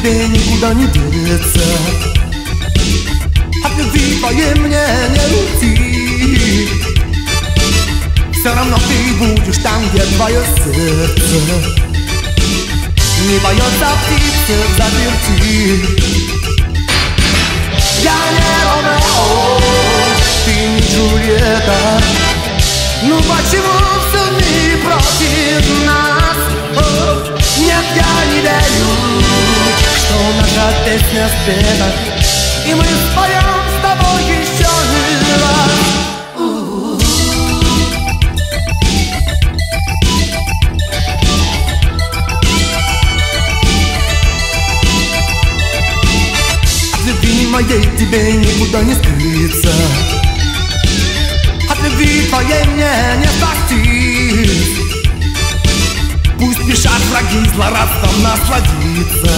тебе никуда не деться. От любви твоей мне не уйти. Все равно ты будешь там, где твое сердце. Не боется птицы в заперти. Я не Ромео, ты не Джульетта. Ну почему все в мире против нас? Нет, я не верю, что наша песня спета, и мы споем с тобой еще не раз. От любви моей тебе никуда не скрыться. От любви твоей мне не спастись. Пусть спешат враги злорадством насладиться,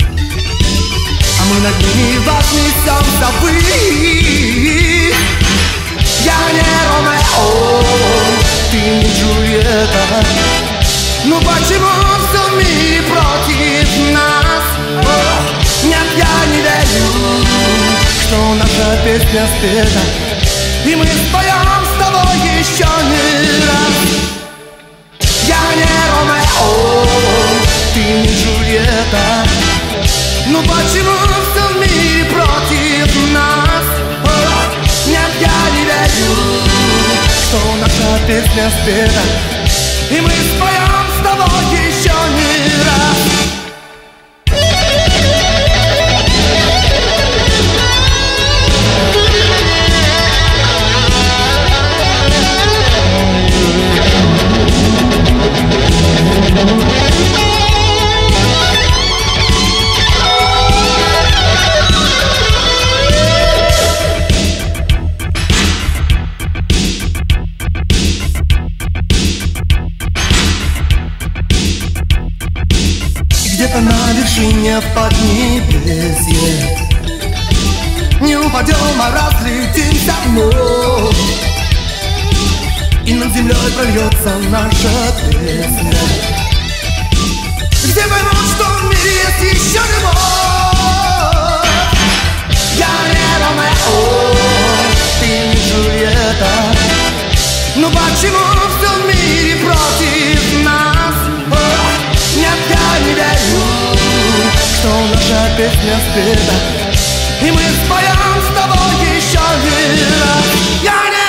а мы над ними вознесемся ввысь. Я не Ромео, ты не Джульетта. Ну почему все в мире против нас? Нет, я не верю, что наша песня спета, и мы споем с тобой еще не раз. Я не Ромео, ты не Джульетта. Ну почему все в мире против нас? Нет, я не верю, что наша песня спета, и мы споем с тобой еще не раз. Где-то на вершине в поднебесье не упадем, а разлетимся вновь, и над землей прольется наша песня. Где поймут, что в мире есть еще любовь. Я не Ромео, ты не Джульетта. Ну почему все в мире против нас? Нет, я не верю, что наша песня спета, и мы споем с тобой еще не раз. Я не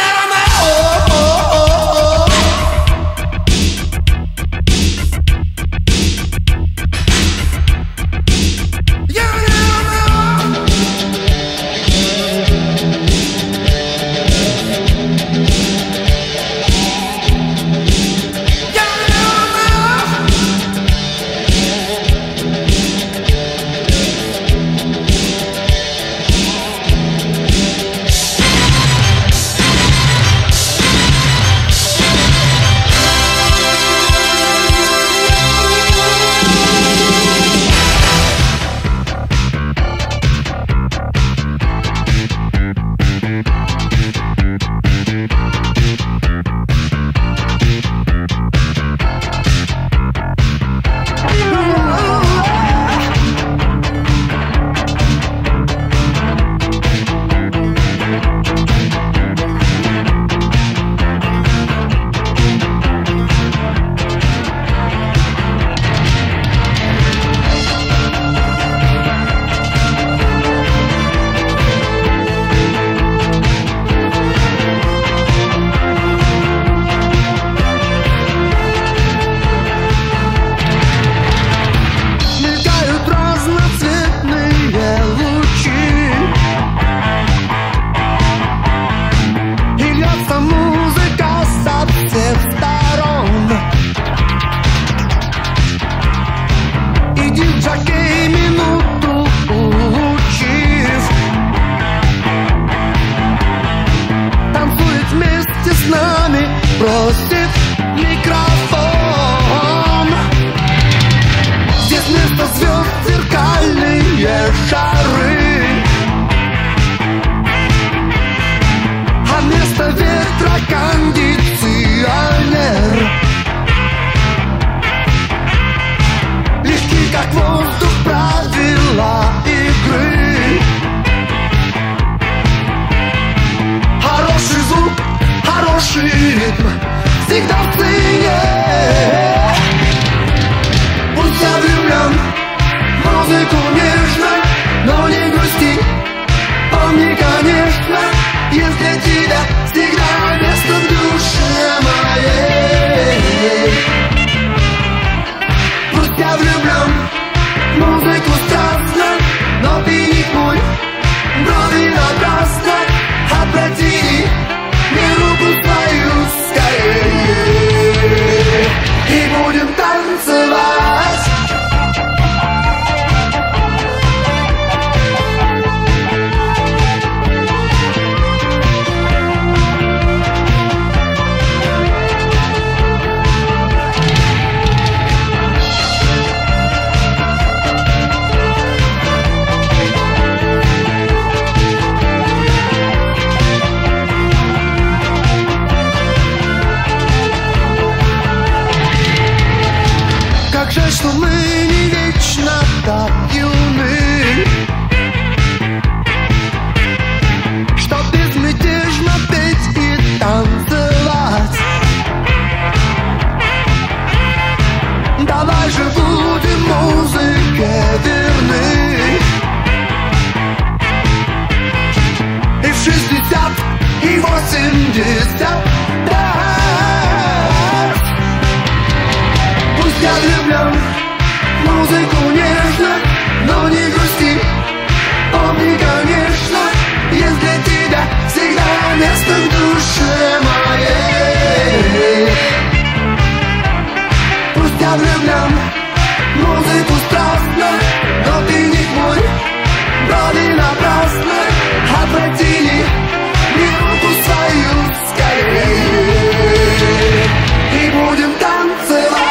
Как жаль, что мы не вечно так юны, чтоб безмятежно петь и танцевать. Давай же будем музыке верны. И в 60, и 80 лет. Пусть я влюблен в музыку нежно, но не грусти. Помни, конечно, есть для тебя всегда место в душе моей. Пусть я влюблен в музыку страстно, но ты не мой, брови напрасно. Обратили мне руку свою скорее, и будем танцевать.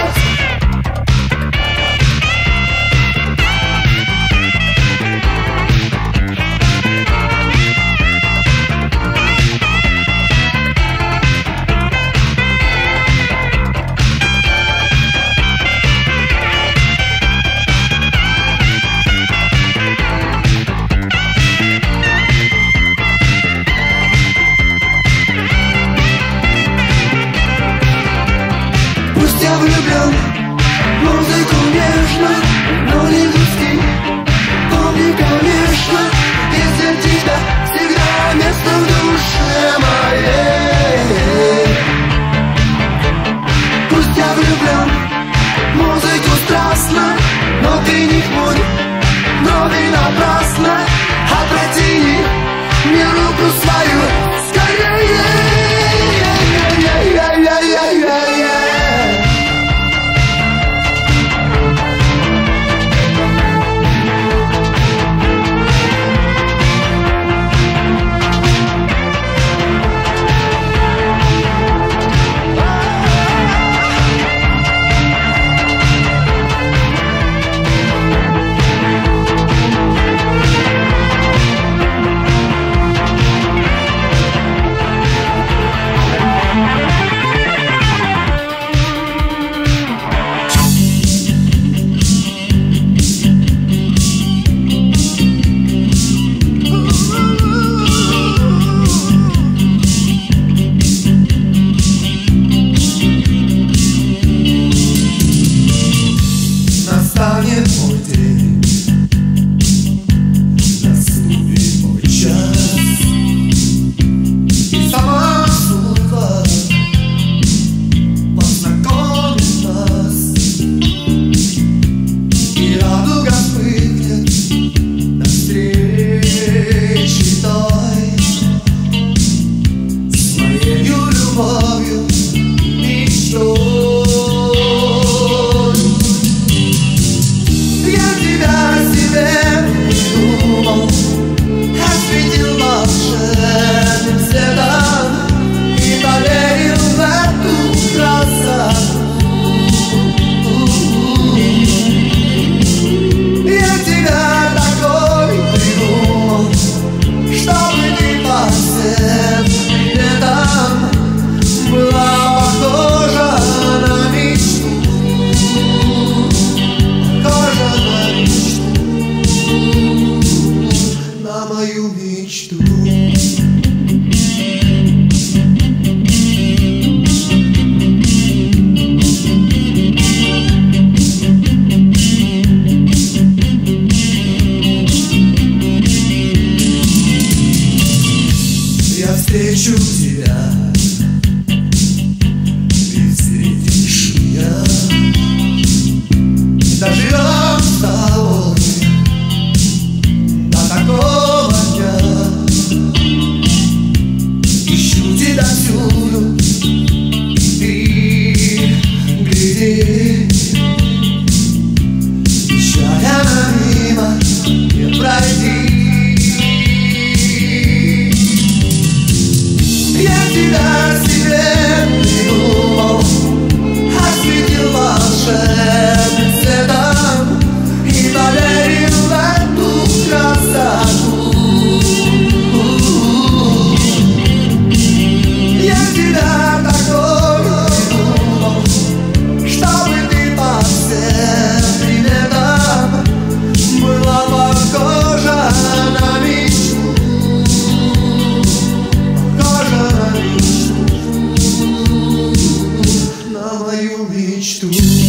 Я влюблен в музыку нежно, но не грусти. Помни, конечно, есть для тебя всегда место в душе моей. Пусть я влюблен в музыку страстно, но ты не хмурь брови напрасно. Обрати мне руку свою скорее. мечту.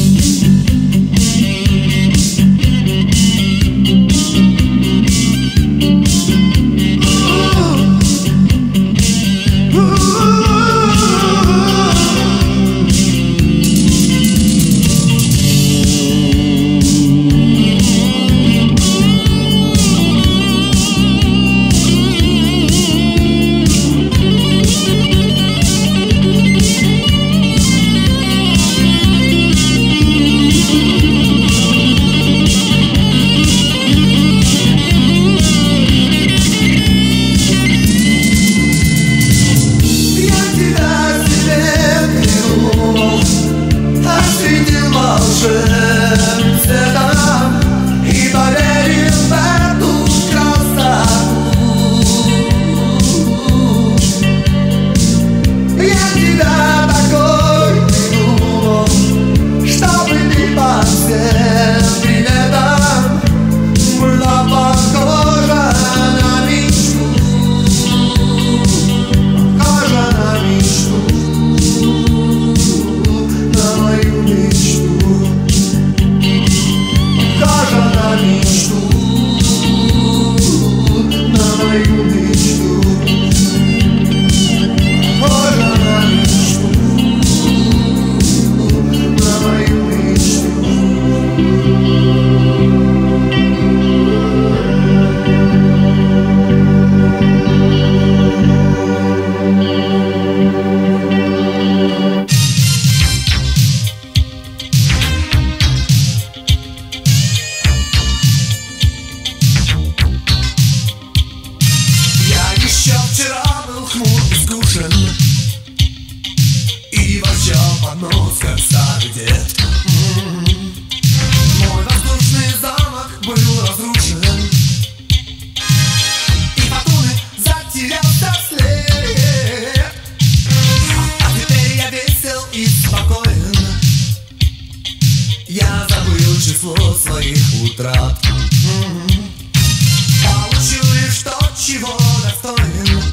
И ворчал под нос, как старый дед. Мой воздушный замок был разрушен, и фортуны затерялся след. А теперь я весел и спокоен. Я забыл число своих утрат. Получил лишь то, чего достоин.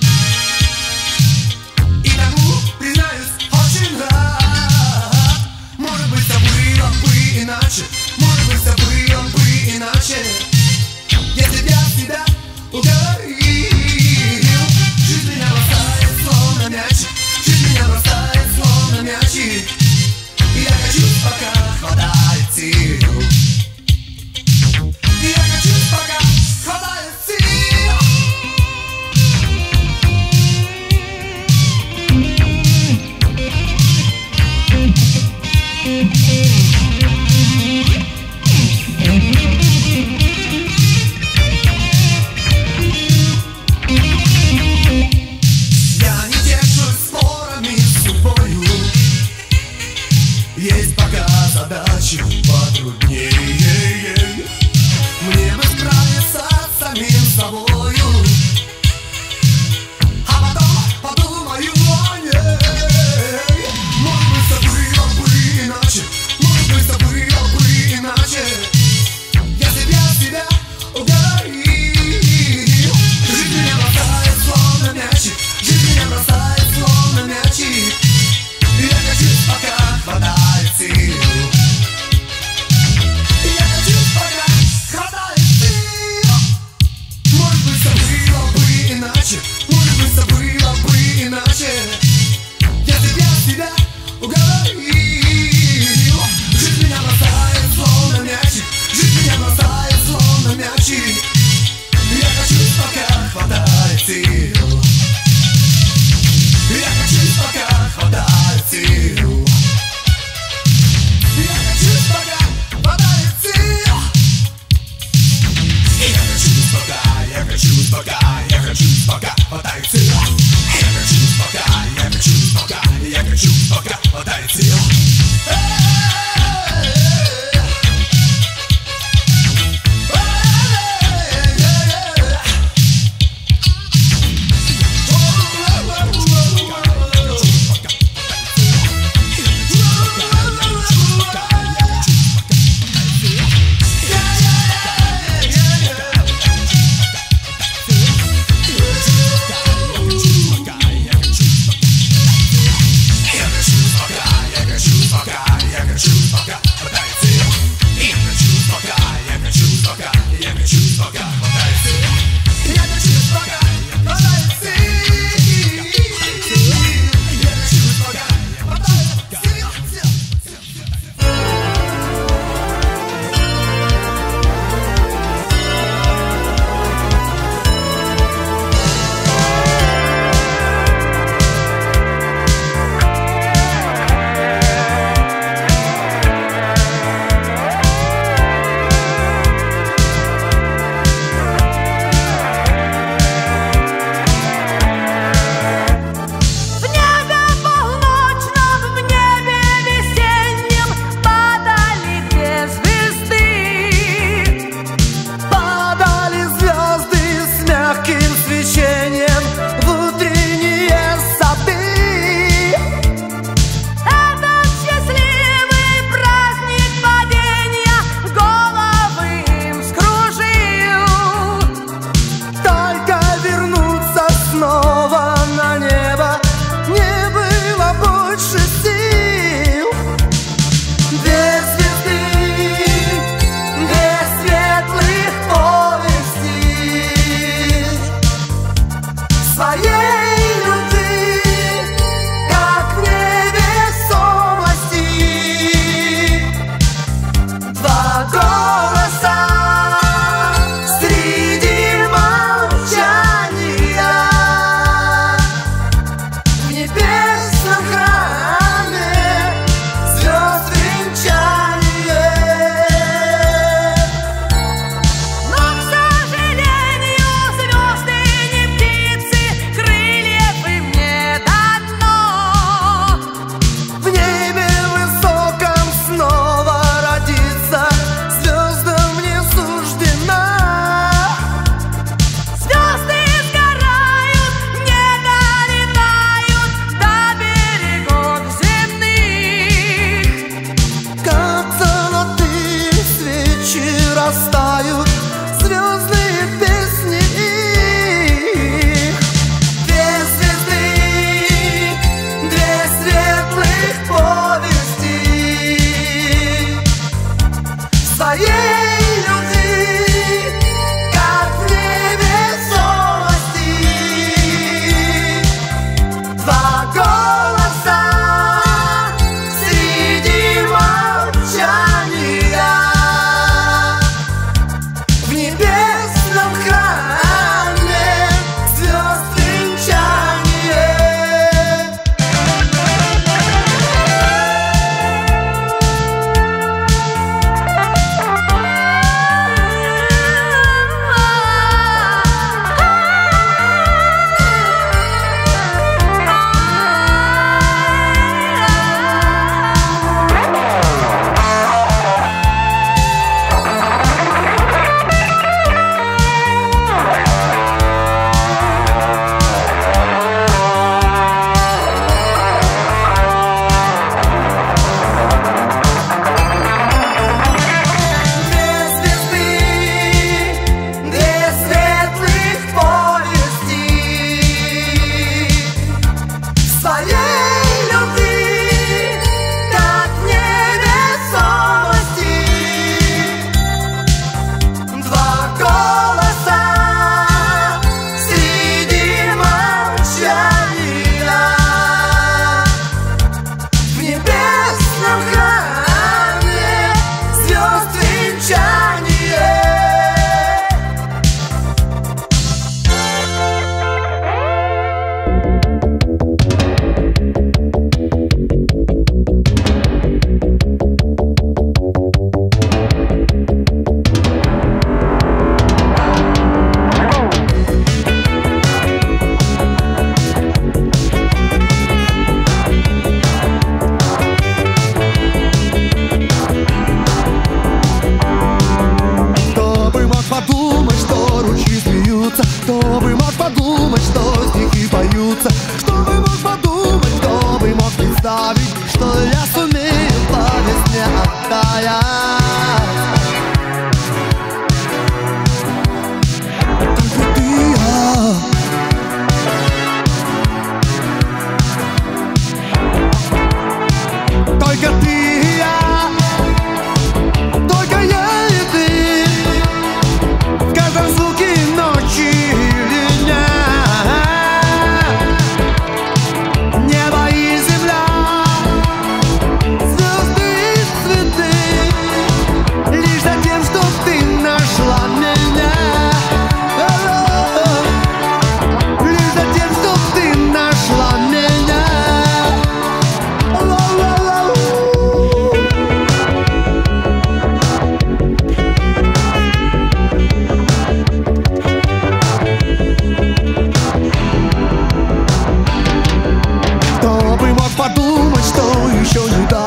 Может быть, все было бы иначе, если б я себя уговорил. Жизнь меня бросает словно мячик, жизнь меня бросает словно мячик, и я качусь, пока хватает сил. И я качусь, пока хватает сил. Есть пока задачи потруднее. Мне бы справиться с самим собою, а потом подумаю о ней. Может быть, все было бы иначе, может быть, все было бы иначе, если б я себя уговорил. Жизнь меня бросает словно мячик, жизнь меня бросает словно мячик, и я качусь, пока хватает сил. Я качусь, пока хватает сил. Может быть, все было бы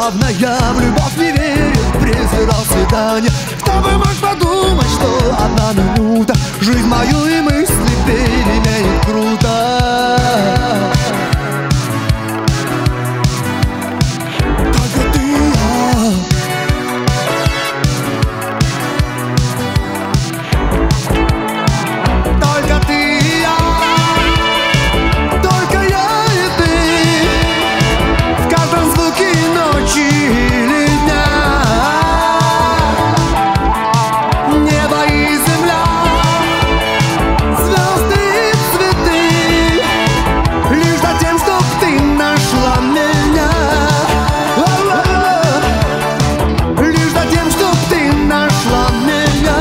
Явно я в любовь не верю, презирал свидание. Кто бы мог подумать, что одна минута жизнь мою и мысли переменит круто. Только ты и я. Только ты и я. Только я и ты. В каждом звуке ночи или дня. Небо и земля, звезды и цветы. Лишь за тем, чтоб ты нашла меня. Лишь за тем, чтоб ты нашла меня.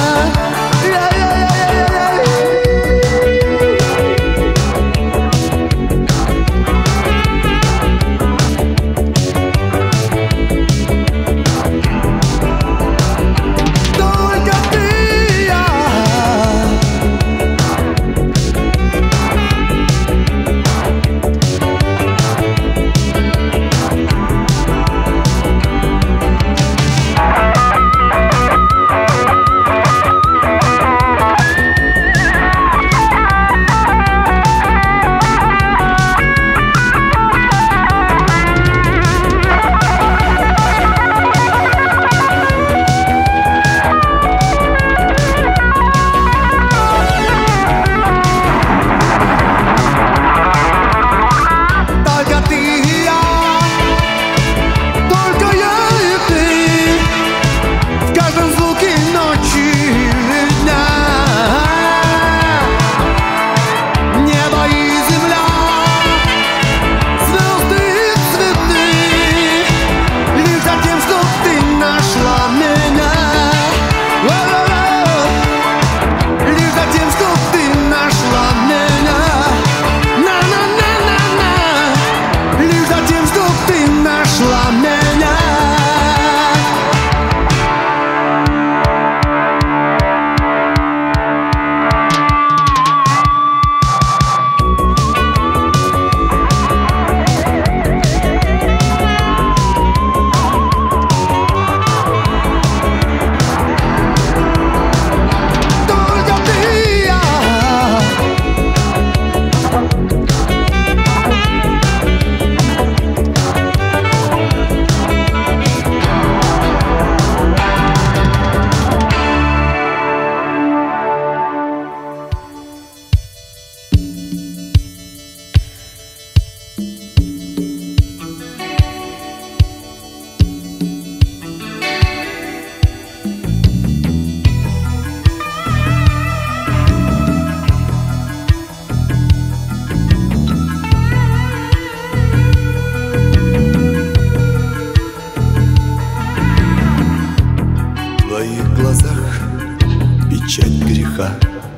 Печать греха.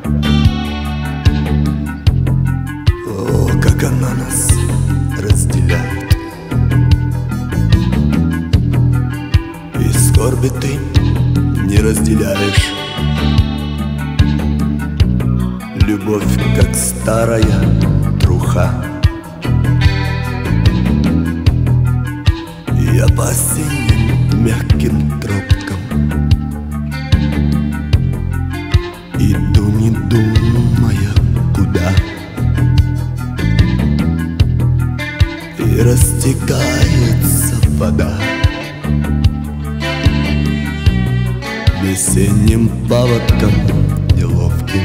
О, как она нас разделяет. И скорби ты не разделяешь. Любовь, как старая труха. Я по осенним мягким тропкам иду, не думая куда. И растекается вода весенним паводком неловким.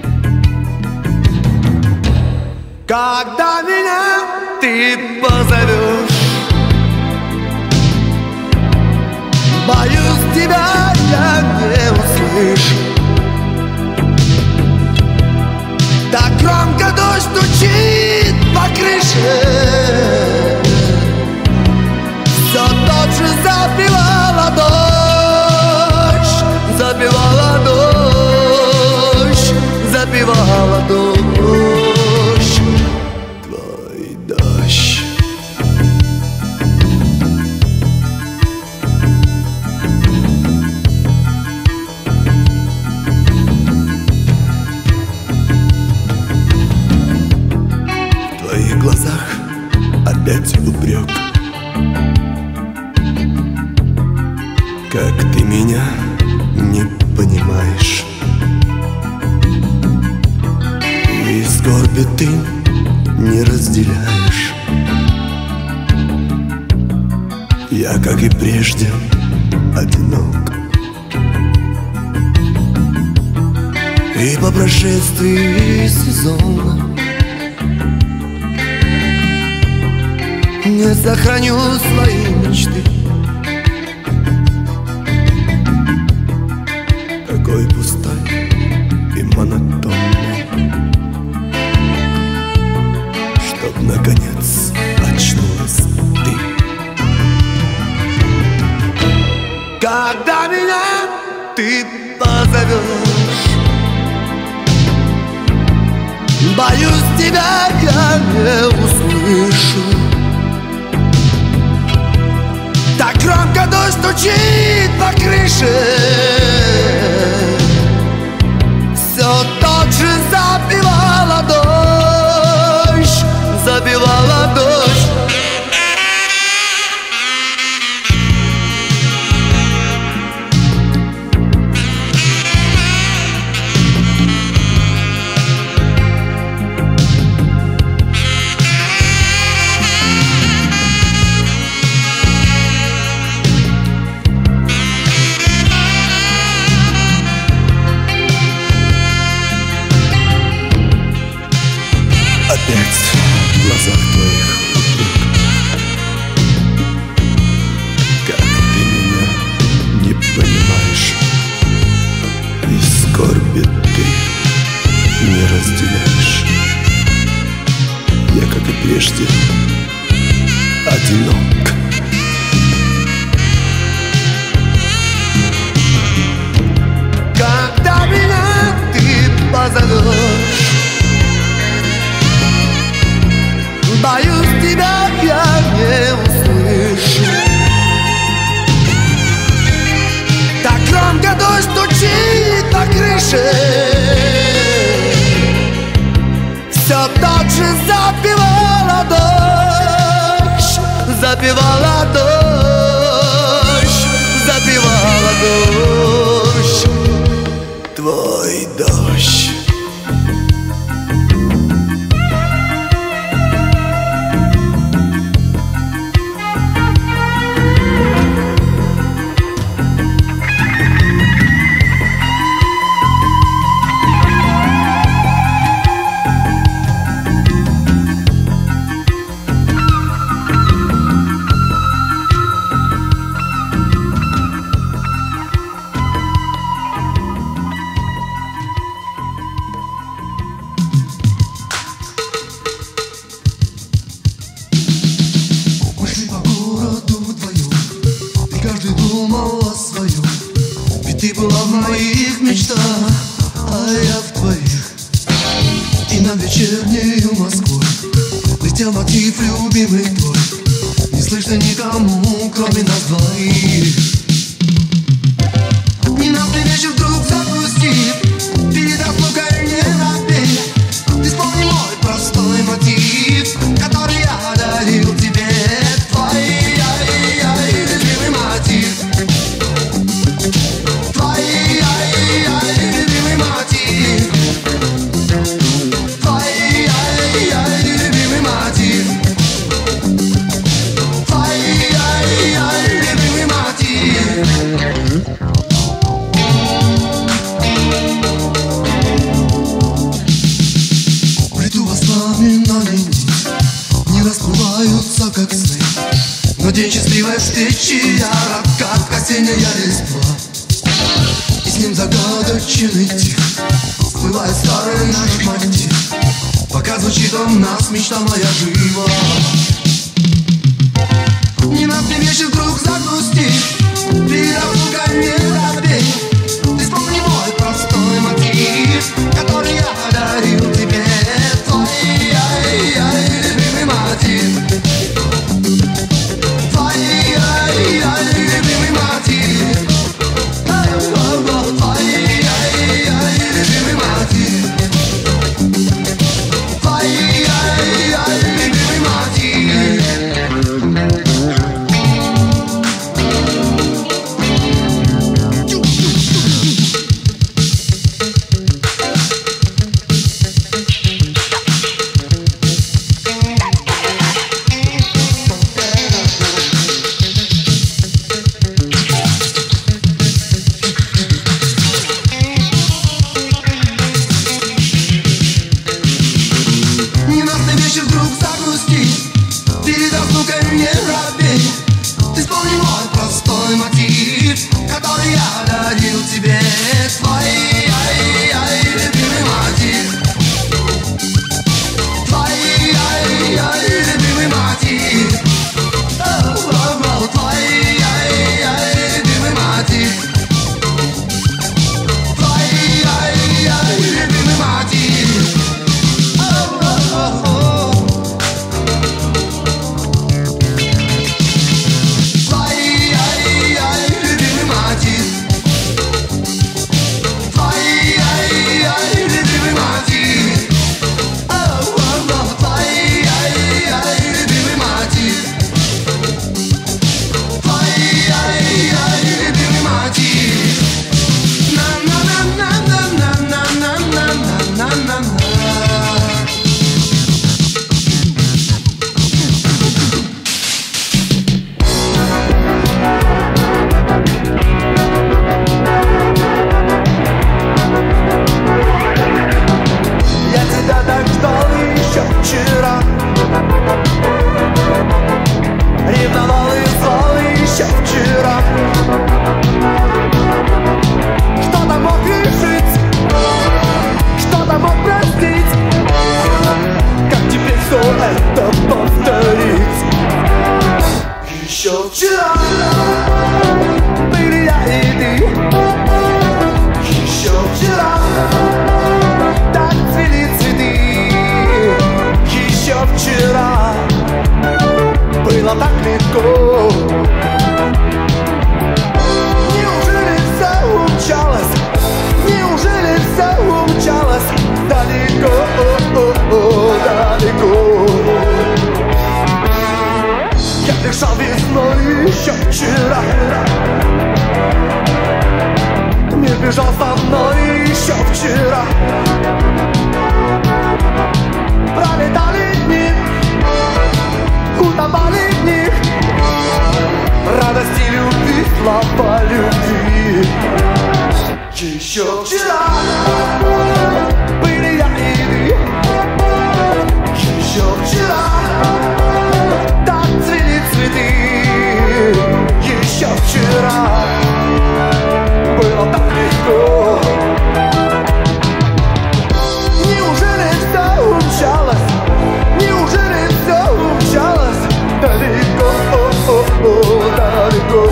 Когда меня ты позовешь, боюсь, тебя я не услышу. Так громко дождь стучит по крыше. Все тот же запевала дождь, запевала дождь, запевала дождь, твой дождь. В твоих глазах Как ты меня не понимаешь, и скорби ты не разделяешь. Я, как и прежде, одинок, и по прошествии сезона не сохраню свои мечты. Такой пустой и монотонный, чтоб наконец очнулась ты. Когда меня ты позовешь, боюсь, тебя я не услышу. Так громко дождь стучит по крыше, все тот же забивала дождь, забивала дождь. Опять в глазах твоих упрек. Как ты меня не понимаешь, и скорби ты не разделяешь. Я, как и прежде, одинок. Когда меня ты позовешь, боюсь, тебя я не услышу. Так громко дождь стучит по крыше, все тот же забивала дождь, забивала дождь, забивала дождь, твой дождь. Ты была в моих мечтах, а я в твоих. И над вечернею Москвой летел мотив любимый твой. Не слышно никому, кроме нас двоих. Ненастный вечер вдруг запустив, передаст лукой не напей. Исполни мой простой мотив, который я дарил тебе. Твой любимый мотив. Как сны, но день счастливой встречи ярок, как осенняя листва. И с ним загадочен и тих всплывает старый наш мотив. Пока звучит он нас, мечта моя жива. Ненастный вечер вдруг загрустит, передав лукой не робей. Ты вспомни мой простой мотив, который я дарил тебе. Твой любимый мотив. были я и ты. Еще вчера так цвели цветы. Еще вчера было так легко. Неужели все умчалось? Неужели все умчалось далеко, далеко? Я дышал весной еще вчера. Мир бежал со мной еще вчера. Пролетали дни, утопали в них. Радости, любви, слова любви. Еще вчера были я и ты. Еще вчера так цвели цветы. Еще вчера было так легко. Неужели все умчалось? Неужели все умчалось далеко, далеко?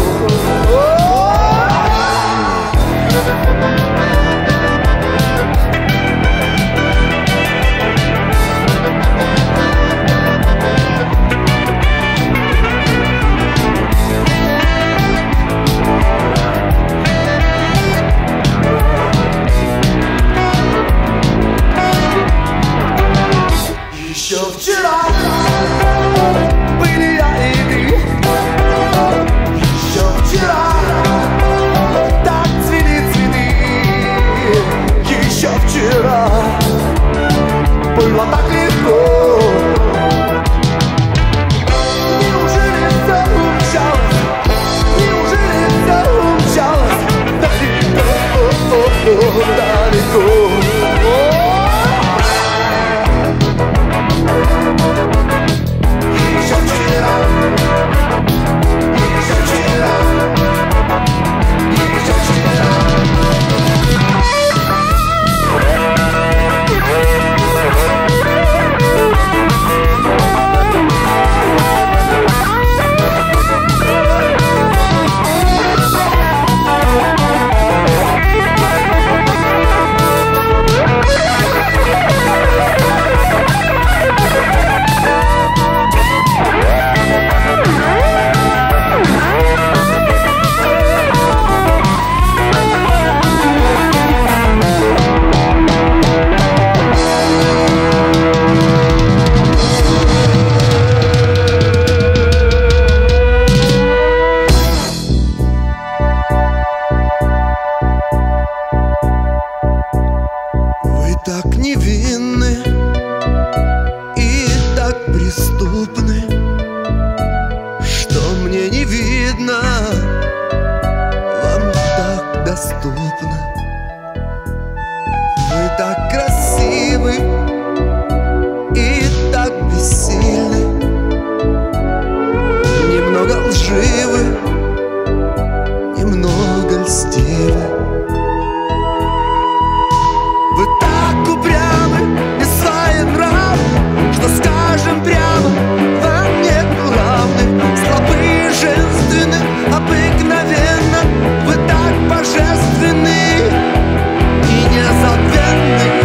Еще вчера были я и ты. Еще вчера так цвели цветы. Еще вчера было так легко. Неужели все умчалось? Неужели все умчалось далеко, далеко? Так невинны и так преступны, что мне не видно, вам так доступно. Вы так красивы и так бессильны, немного лживы, немного льстивы. Вы так упрямы и своенравны, что скажем прямо, вам нет равных. Слабые, женственны, обыкновенно. Вы так божественны и незабвенны.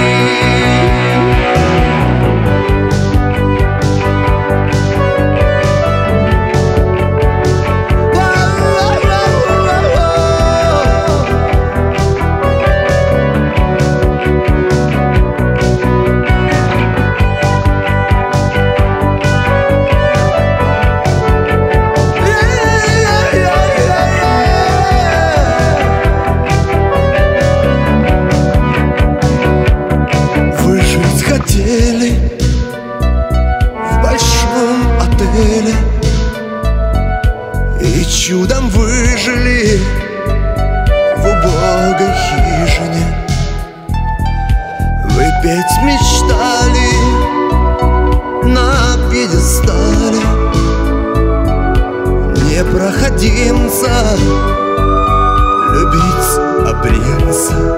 В большом отеле и чудом выжили в убогой хижине. Вы петь мечтали на пьедестале непроходимца, любить принца.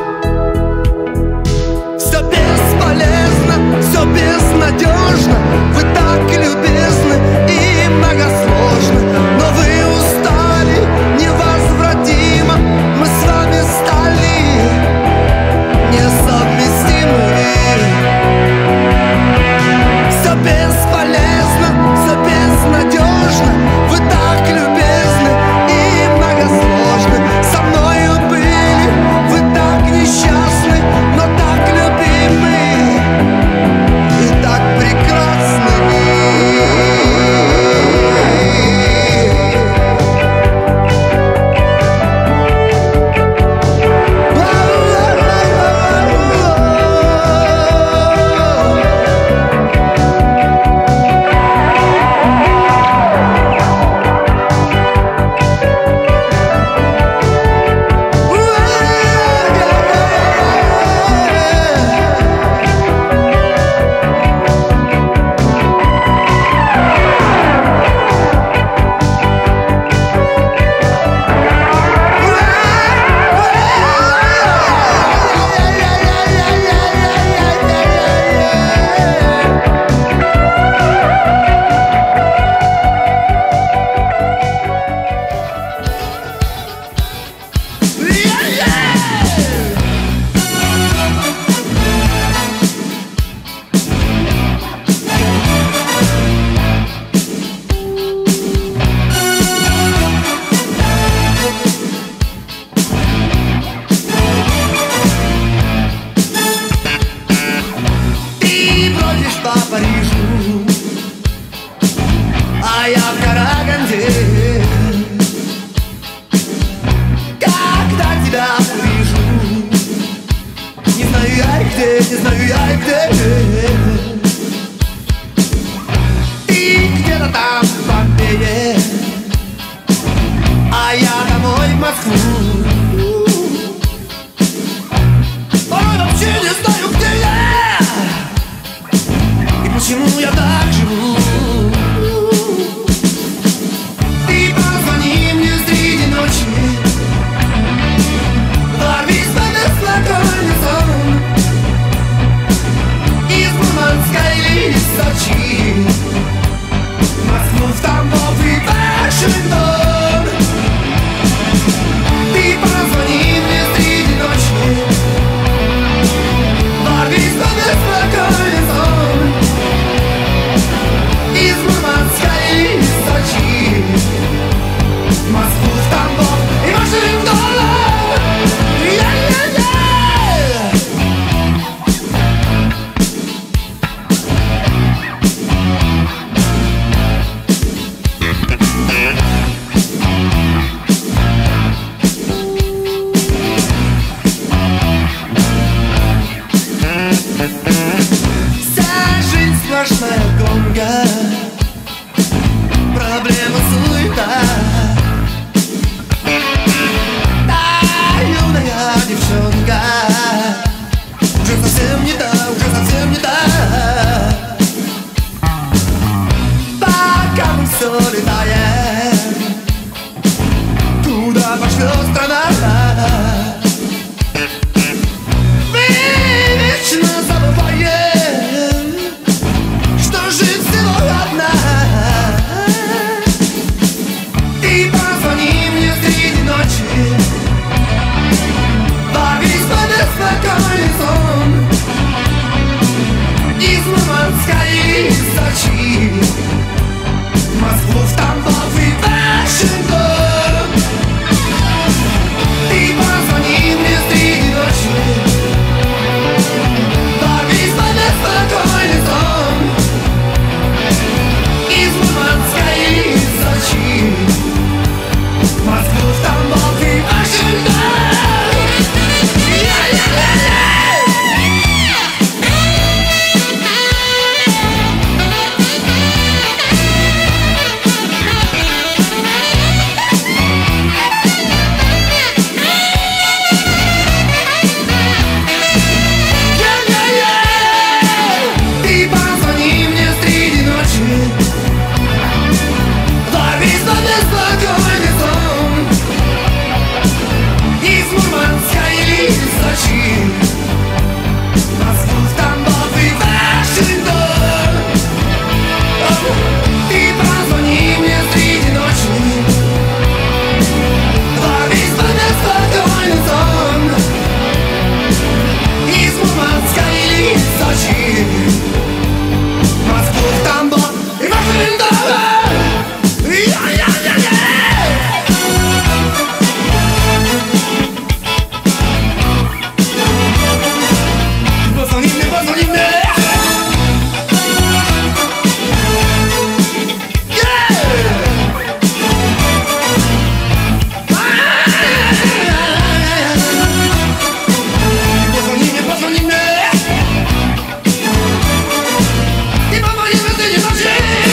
Все бесполезно, все безнадежно. Вы так любезны и многосложны, но вы устали. домой в Москву. Ой, вообще не знаю, где я и почему я так живу. Ты позвони мне среди ночи, ворвись в этот спокойный сон из Мурманска или из Сочи, Москву, в Тамбов и Вашингтон. Ты позвони мне среди ночи, ворвись в этот спокойный сон из Мурманска или из Сочи, Москву, в Тамбов и Вашингтон. Сплошная гонка, проблема, суета. Да, юная девчонка уже совсем не та, уже совсем не та. Пока мы все летаем, туда пошлет страна. Мы вечно забываем, что жизнь всего одна. Ты позвони мне среди ночи, ворвись в этот спокойный сон из Мурманска и из Сочи, Москву, в Тамбов и Вашингтон. Ты позвони мне среди ночи, ворвись в этот спокойный сон из Мурманска и из Сочи, Москву, в Тамбов и Вашингтон. Ты позвони мне среди ночи, ворвись в этот спокойный сон из Мурманска или из Сочи, Москву, в Тамбов и Вашингтон. Ты позвони мне среди ночи, ворвись в этот спокойный сон из Мурманска или из Сочи, Москву, в Тамбов и Вашингтон. Позвони мне, позвони мне. Позвони мне, позвони мне. Ты позвони мне среди ночи.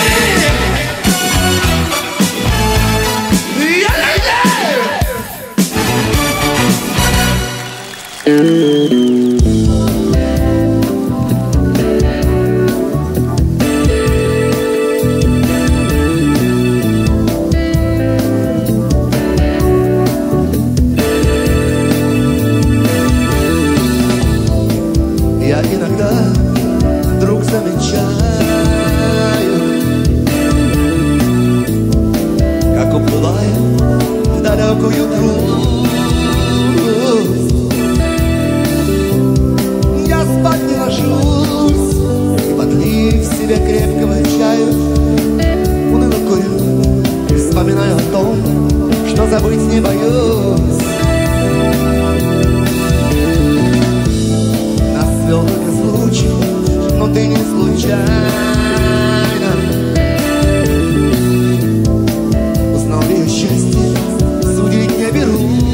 Я иногда вдруг замечаю, как уплываю в далекую грусть. Я спать не ложусь, и подлив себе крепкого чаю, уныло курю, вспоминаю о том, что забыть не боюсь. Нас свел только случай, но ты не случайно узнал ее счастье, судить не берусь.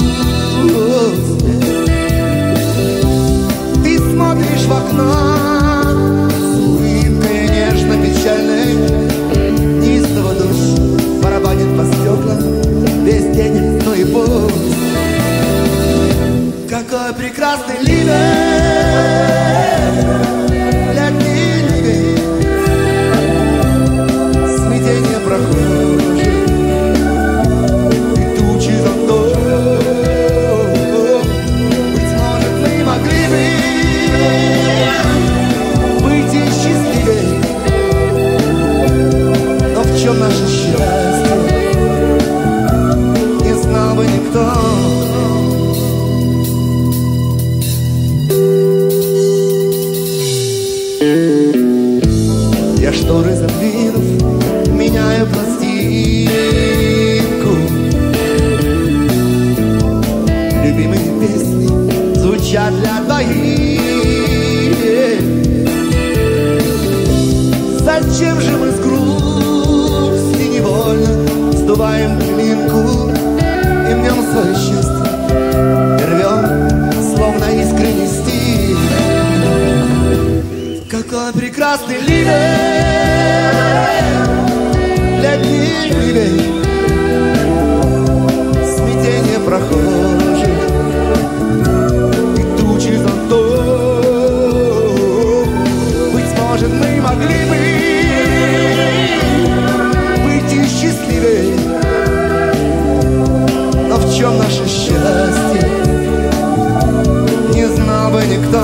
Ты смотришь в окно с улыбкой нежно-печальной, неистово дождь барабанит по стеклам, весь день, но и я для двоих. Зачем же мы с грусти невольно сдуваем пылинку и мнем свое счастье, и рвем, словно искренний стих? Какой прекрасный ливень, летний ливень, смятение прохожих и тучи зонтов. Быть может, мы могли бы быть и счастливее, но в чем наше счастье, не знал бы никто.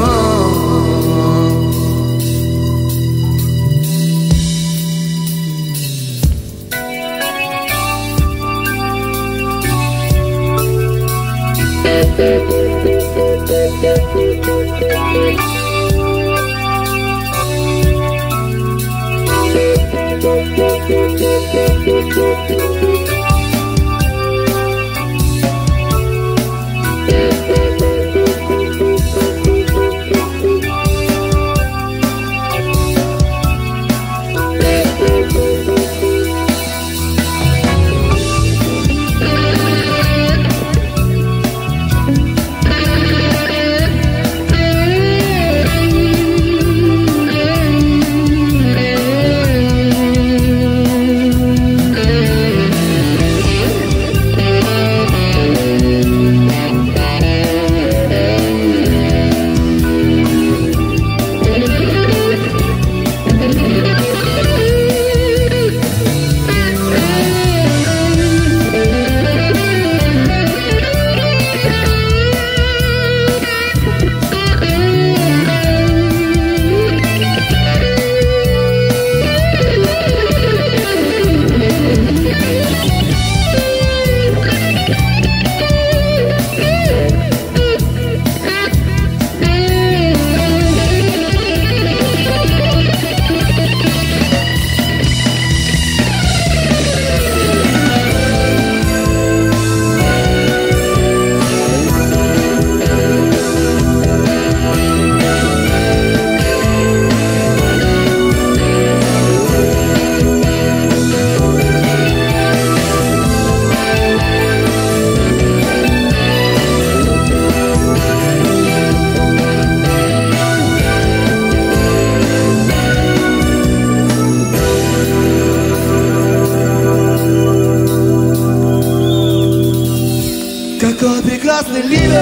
Какой прекрасный ливень,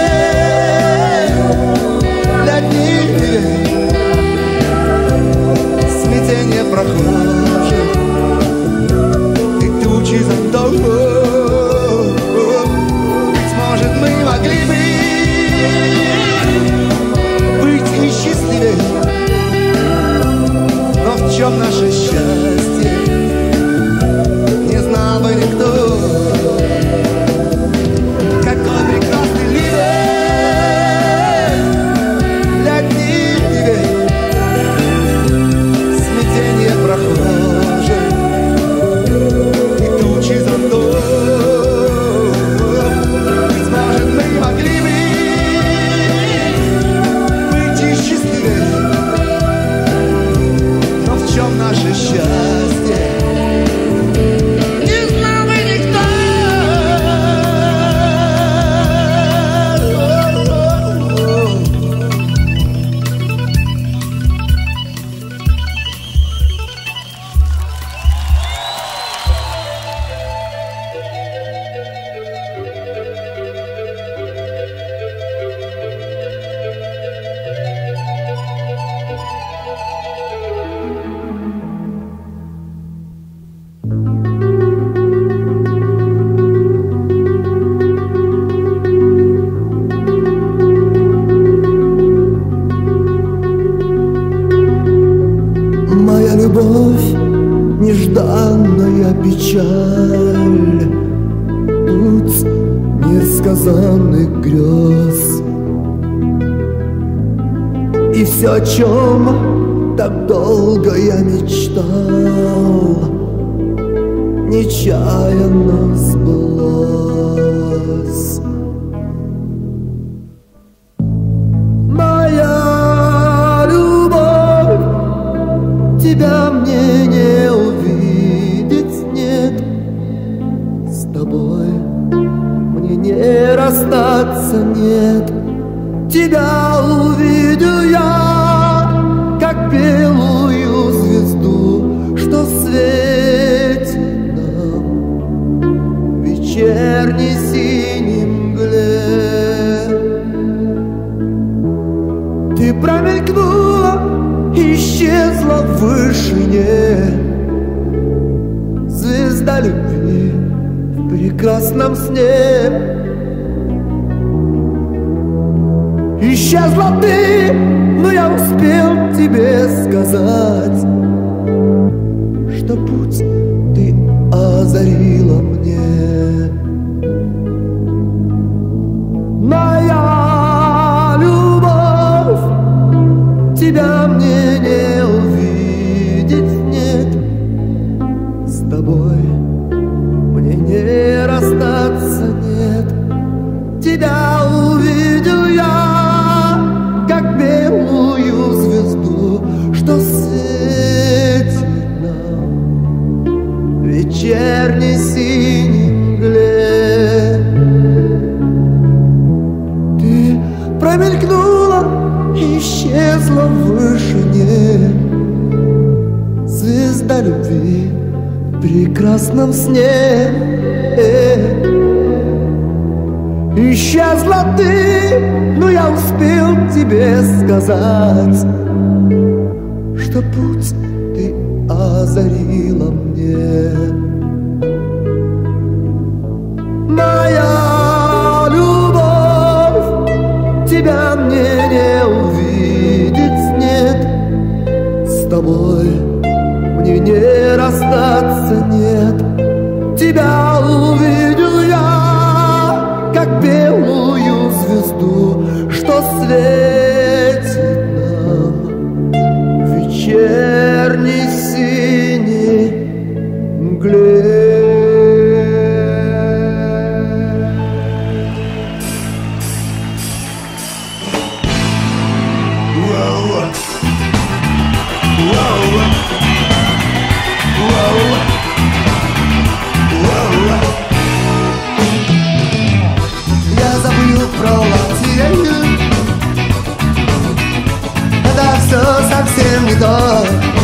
летний ливень, смятение прохожих и тучи зонтов. Быть может, мы могли бы быть и счастливее, но в чем наше счастье, не знал бы никто. Наше счастье не знал бы никто. Любовь, нежданная печаль, путь несказанных грез. И все, о чем так долго я мечтал, нечаянно сбылось. тобой мне не расстаться, нет. Тебя увидел я, как белую звезду, что светит нам в вечерней синей мгле. Ты промелькнула, исчезла в вышине, звезда любви в прекрасном сне. Исчезла ты, но я успел тебе сказать, что путь ты озарила мне. Моя любовь, тебя мне не увидеть, нет. С тобой мне не расстаться, нет. Тебя увидел я, как белую звезду, что светит нам в вечерней синей мгле. Ты промелькнула, исчезла в вышине, звезда любви в прекрасном сне. Исчезла ты, но я успел тебе сказать, что путь ты озарила мне. Моя любовь, тебя мне не увидеть, нет. С тобой мне не расстаться, нет. Тебя увидел я, как белую звезду, что светит нам в вечерней синей мгле. Совсем не то,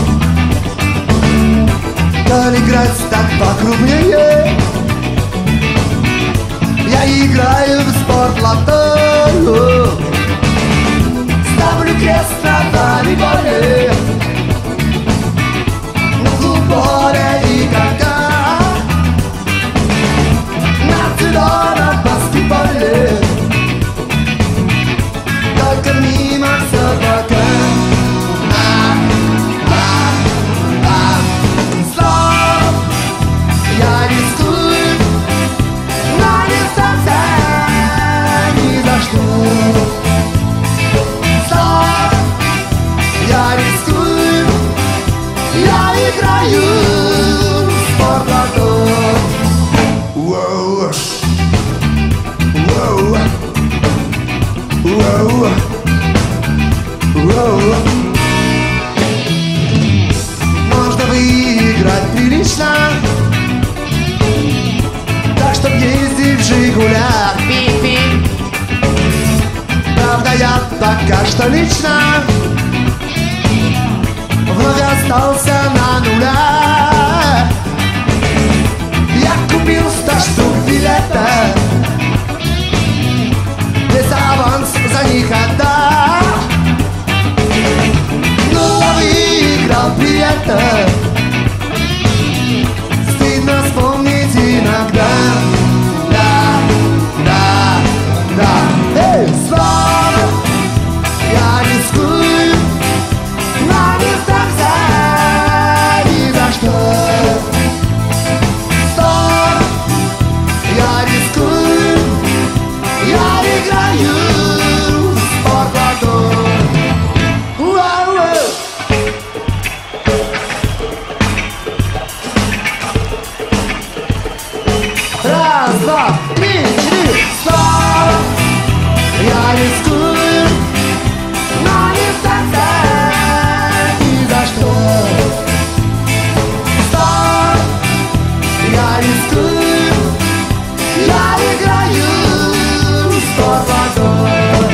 но играть так покрупнее. Я играю в спортлото, ставлю крест на волейболе, на футболе и когда на дзюдо, на баскетболе. Только мимо все пока. Можно выиграть прилично, так чтоб ездить в «Жигулях». Правда, я пока что лично вновь остался на нулях. Я купил 100 штук билета, без аванс за них отдал. Но выиграл при этом, стыдно вспомнить иногда. Эй, снова я рискую, но не сдамся ни за что. Стоп, я рискую, я играю в спортлото. Раз, два, три, четыре. Стоп, я рискую, но не сдаться ни за что. Стоп, я рискую, я играю с водой.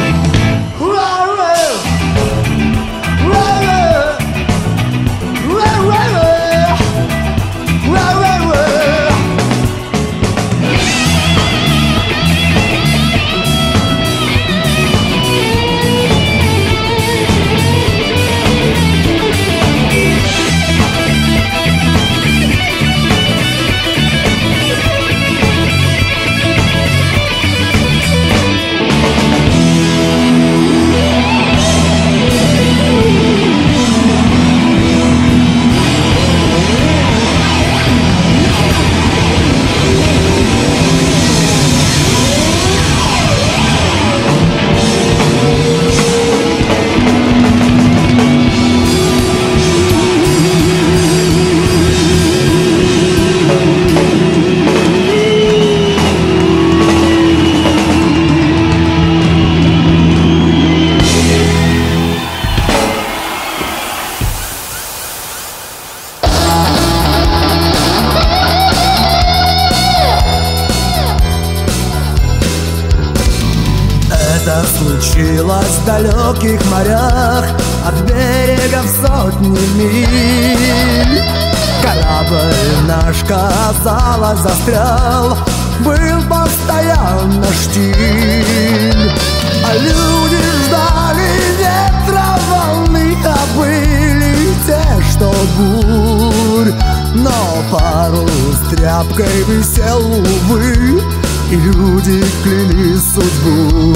Это случилось в далеких морях, от берега в сотни миль. Корабль наш, казалось, застрял, был постоянно штиль. А люди ждали ветра, волны, а были те, что бурь. Но парус тряпкой висел, увы, и люди кляли судьбу.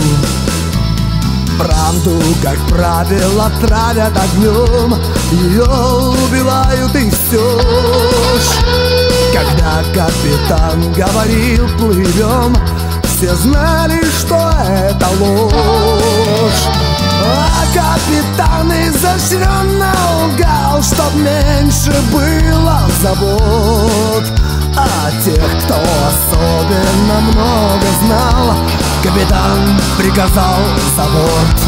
Правду, как правило, травят огнем, ее убивают и все ж. Когда капитан говорил «плывем», все знали, что это ложь. А капитан изощренно лгал, чтоб меньше было забот. А тех, кто особенно много знал, капитан приказал за борт.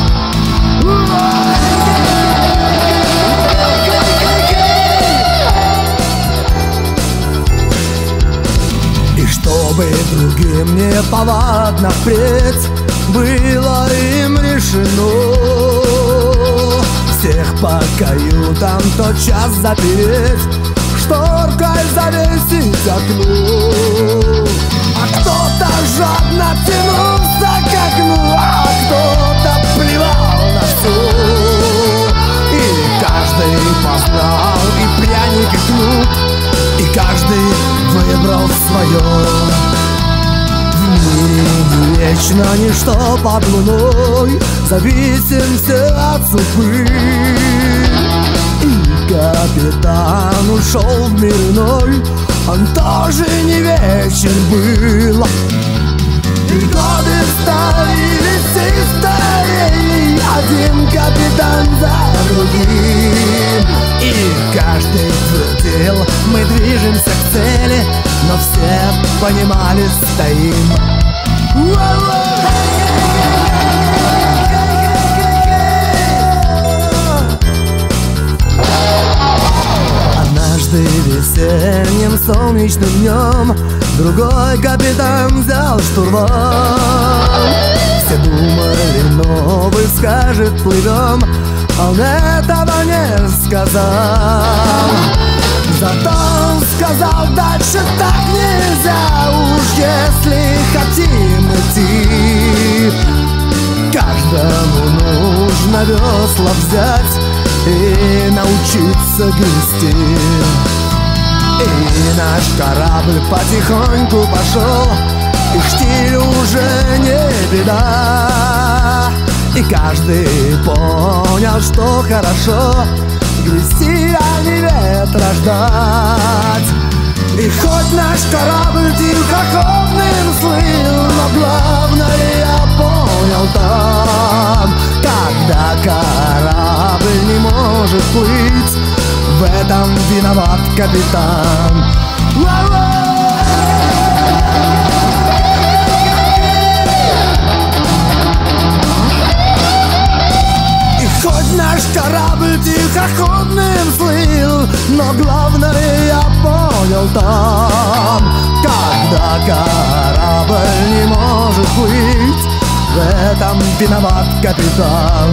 И чтобы другим не повадно впредь было им решено всех по каютам тотчас запереть, шторкой завесить окно. А кто-то жадно тянулся к окну, а кто-то плевал на все. И каждый познал и пряник, и кнут, и каждый выбрал свое. В мире не вечно ничто под луной, зависим все от судьбы. И капитан ушел в мир иной, он тоже не вечен был. И годы становились и старели, один капитан за другим. И каждый твердил, мы движемся к цели, но все понимали, стоим. Однажды весенним солнечным днем другой капитан взял штурвал. Все думали, новый скажет «плывем», а он этого не сказал. Зато он сказал: дальше так нельзя, уж если хотим идти. Каждому нужно весла взять и научиться грести. И наш корабль потихоньку пошел, и штиль уже не беда. И каждый понял, что хорошо грести, а не ветра ждать. И хоть наш корабль тихоходным слыл, но главное я понял там, когда корабль не может плыть, в этом виноват капитан. И хоть наш корабль тихоходным слыл, но главное я понял оставил там. Когда корабль не может плыть, в этом виноват капитан.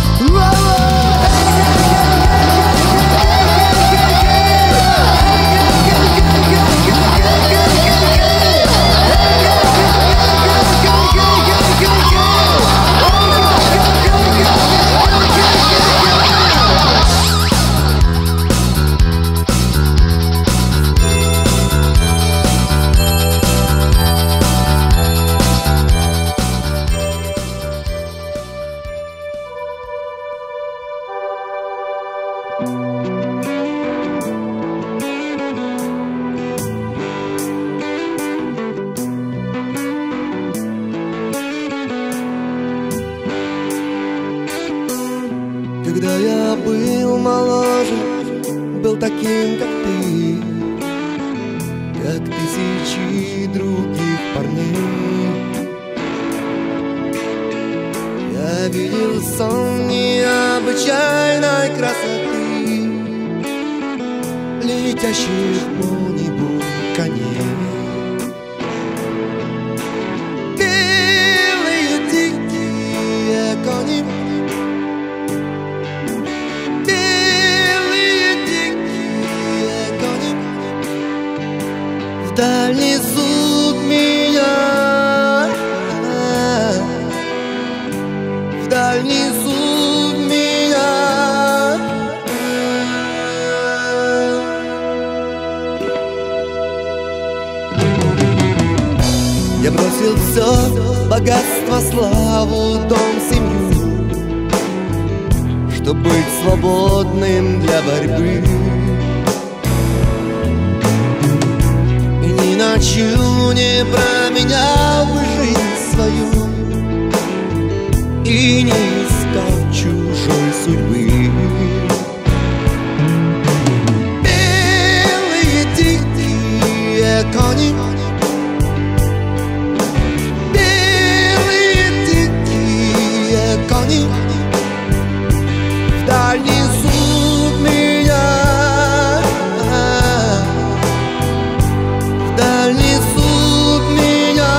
Когда я был моложе, был таким, как ты, как тысячи других парней. Я видел сон необычайной красоты, летящих по небу коней. Белые дикие кони, вдаль несут меня, вдаль несут меня. Я бросил все, богатство, славу, дом, семью, чтоб быть свободным для борьбы. Ночью не променял бы жизнь свою и не искал чужой судьбы. Белые дикие кони, белые дикие кони, вдаль несут меня, несут меня.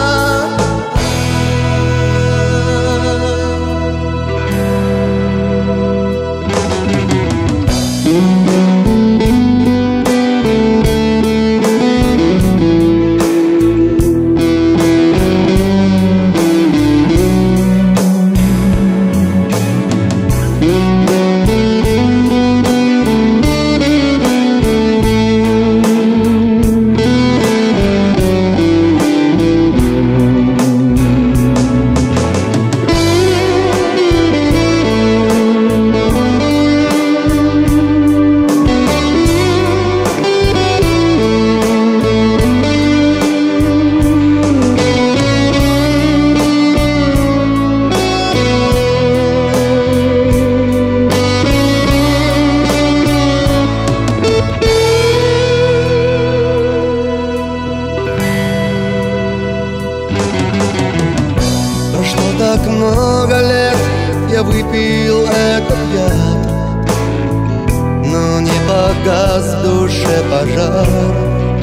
Так много лет я выпил этот яд, но не погас в душе пожар.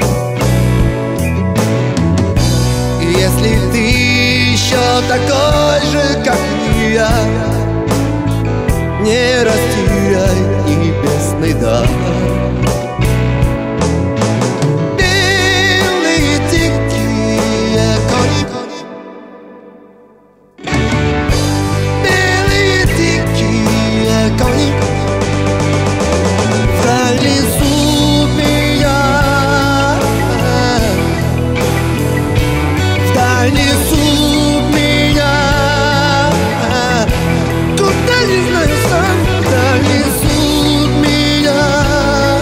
И если ты еще такой же, как и я, не растеряй небесный дар. Белые дикие кони, кони, вдаль несут меня, вдаль несут меня, куда не знаю сам, вдаль несут меня.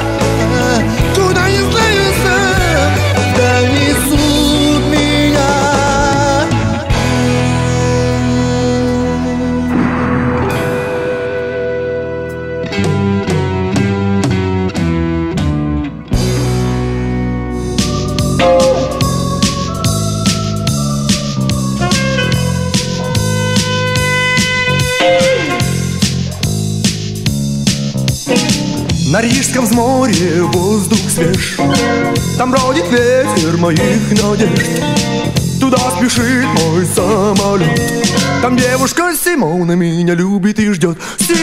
На Рижском взморье воздух свеж, там бродит ветер моих надежд. Туда спешит мой самолет, там девушка Симона меня любит и ждет.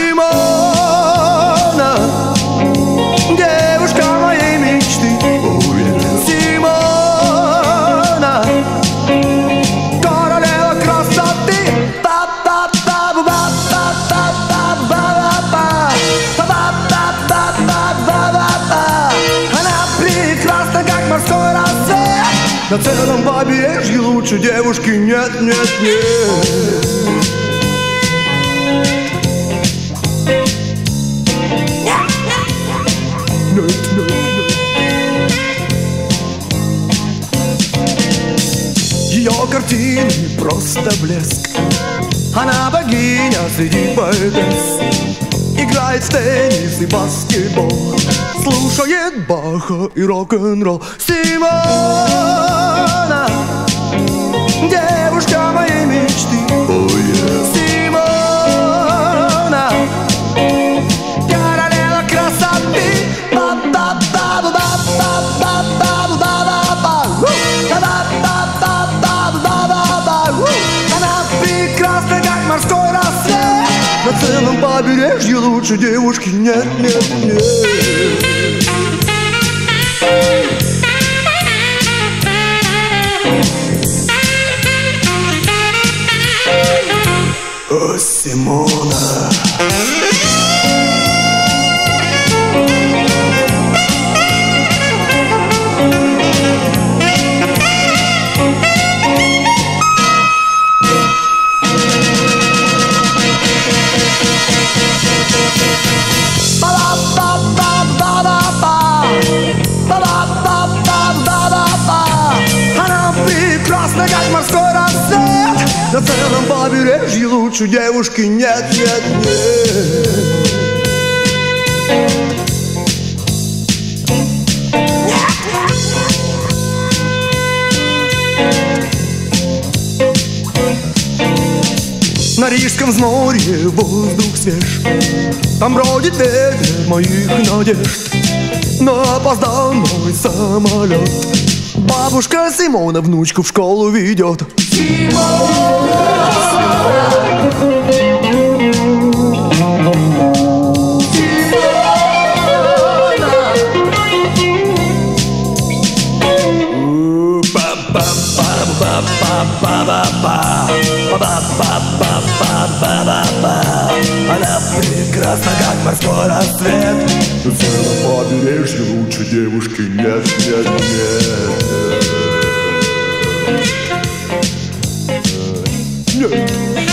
Симона, девушка моей мечты. Симона, королева красоты. Она прекрасна, как морской рассвет. На целом побережье лучше девушки нет, нет, нет. Ее картины просто блеск. Она богиня среди поэтесс. Играет в теннис и баскетбол, слушает Баха и рок-н-ролл. Симона, девушка моей мечты. Симона, королева красоты. Она прекрасна, как морской рассвет. На целом побережье лучше девушки нет, нет, нет. О, Симона. Она прекрасна, как морской рассвет. На целом побережье лучше девушки нет, нет, нет. На Рижском взморье воздух свеж, там бродит ветер моих надежд. Но опоздал мой самолет. Бабушка Симона внучку в школу ведет. Она прекрасна, как морской рассвет. На целом побережье лучше девушки нет, нет, нет. Нет.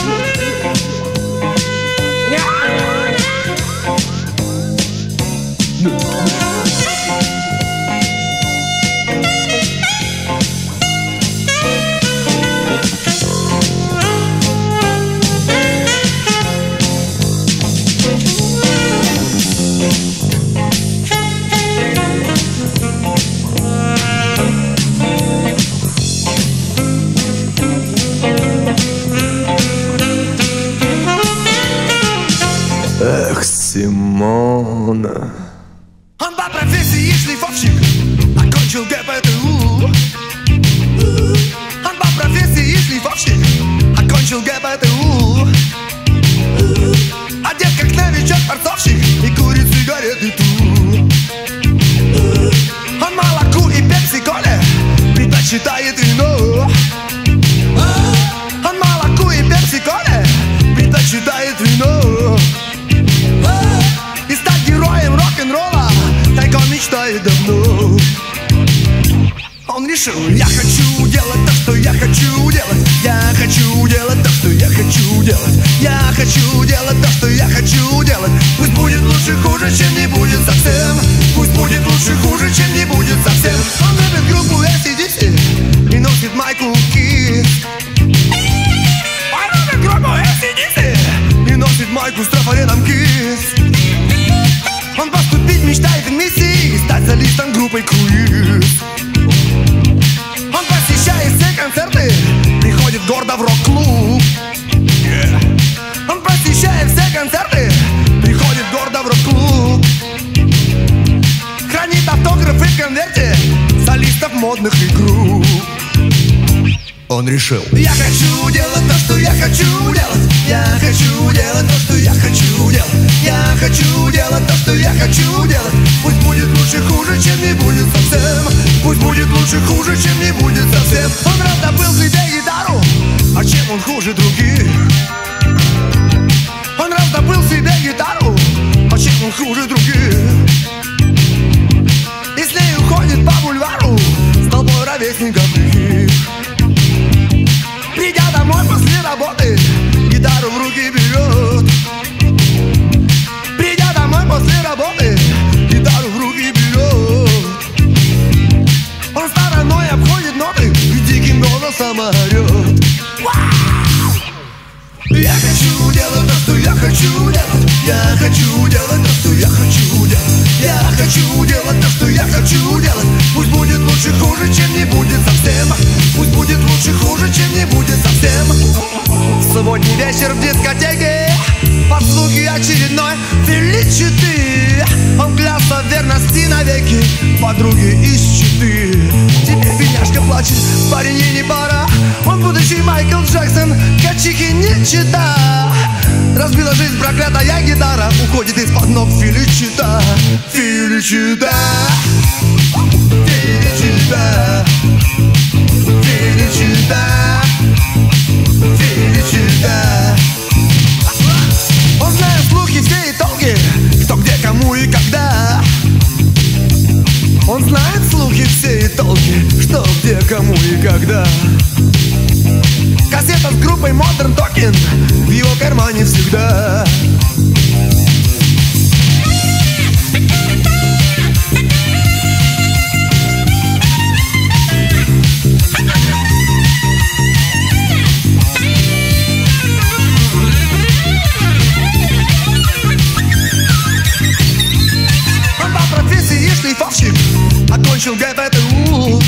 Эх, Симона. Он по профессии шлифовщик, окончил ГПТУ. Он по профессии шлифовщик, окончил ГПТУ. Одет как новичок-форцовщик и курит сигареты ту. Он молоку и пепси-коле предпочитает вино. Он молоку и пепси-коле предпочитает вино. И стать героем рок-н-ролла тайком мечтает давно. Он решил: я хочу делать то, что я хочу делать. Я хочу делать то, что я хочу делать. Я хочу делать то, что я хочу делать. Пусть будет лучше, хуже, чем не будет совсем. Пусть будет лучше, хуже, чем не будет совсем. Он любит группу AC/DC и носит майку Kiss. Он любит группу AC/DC и носит майку с трафаретом Kiss. Он поступить мечтает в миссии и стать солистом группы Queen. Он посещает все концерты, приходит гордо в рок-клуб. Он посещает все концерты, приходит гордо в рок-клуб. он решил: я хочу делать то, что я хочу делать. Я хочу делать то, что я хочу делать. Я хочу делать то, что я хочу делать. Пусть будет лучше, хуже, чем не будет совсем. Пусть будет лучше, хуже, чем не будет совсем. Он раздобыл себе гитару, а чем он хуже других? Он раздобыл себе гитару, а чем он хуже других? И с ней уходит по бульвару с толпой ровесников их. Придя домой после работы, гитару в руки берет. Придя домой после работы, гитару в руки берет. Он стороной обходит ноты и диким голосом орет. Я хочу делать то, что я хочу делать. Я хочу делать то, что я хочу делать. Я хочу делать то, что я хочу делать. Пусть будет лучше, хуже, чем не будет совсем. Пусть будет лучше, хуже, чем не будет совсем. В субботний вечер в дискотеке под звуки очередной величины он клялся в верности навеки подруги из Читы. Теперь бедняжка плачет, парень ей не пора. Он будущий Майкл Джексон, качихи не чита. Разбила жизнь проклятая гитара, уходит из-под ног Феличита. Феличита, Феличита, Феличита, Феличита. Он знает слухи, все и толки, кто где, кому и когда. Он знает слухи, все и толки, что где, кому и когда. Кассета с группой Modern Talking в его кармане всегда. Он по профессии шлифовщик, окончил ГПТУ.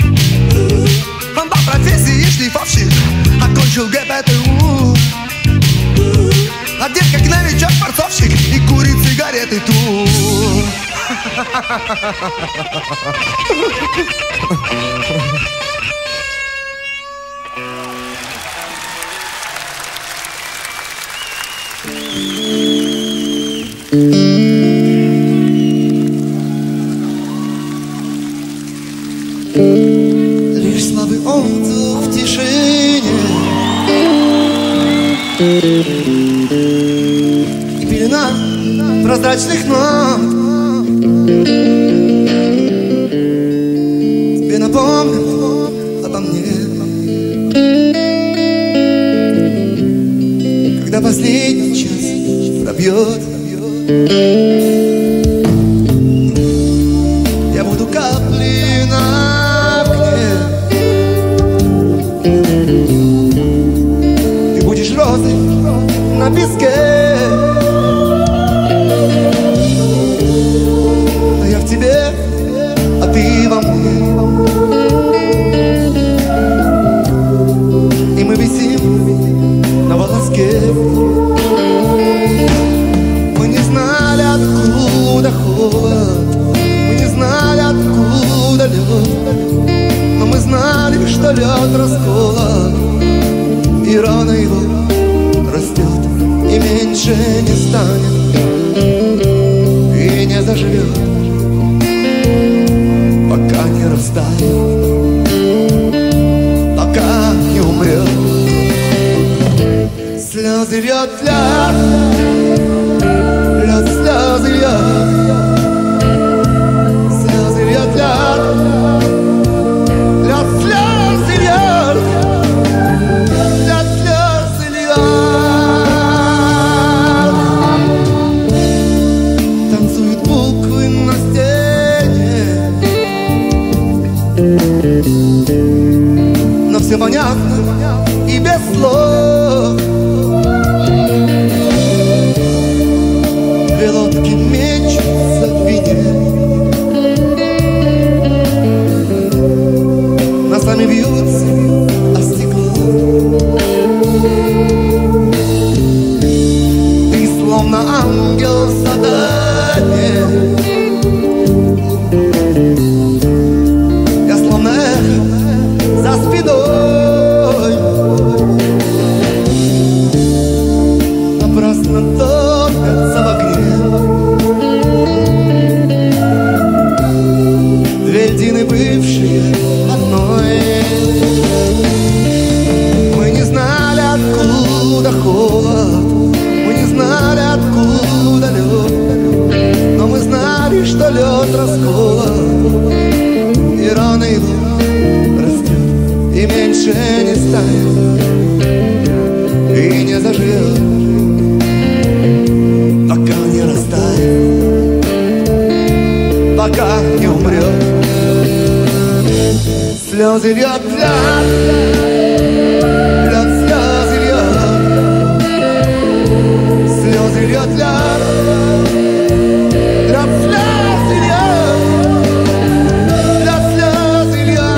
Он по профессии шлифовщик, окончил ГПТУ. Одет как новичок-форцовщик и курит сигареты тут. Лишь слабый отдых в тишине и пелена прозрачных нот тебе напомнят обо мне, когда последний час пробьет. Я буду каплей на окне, ты будешь розой на песке, а я в тебе, а ты во мне. И мы висим на волоске. Мы не знали, откуда холод, мы не знали, откуда лед, но мы знали, что лед расколот, и рано его растет, и меньше не станет, и не заживет, пока не растает, пока не умрет. Слезы льет лед, лед, слезы льет, слезы льет лед, лед, слезы льет, лед, слезы льет. Танцуют буквы на стене, но все понятно и без слов. Две лодки мечут Слезы льет, лед, слезы льет, слезы льет, лед, слезы льет, лед, слезы льет.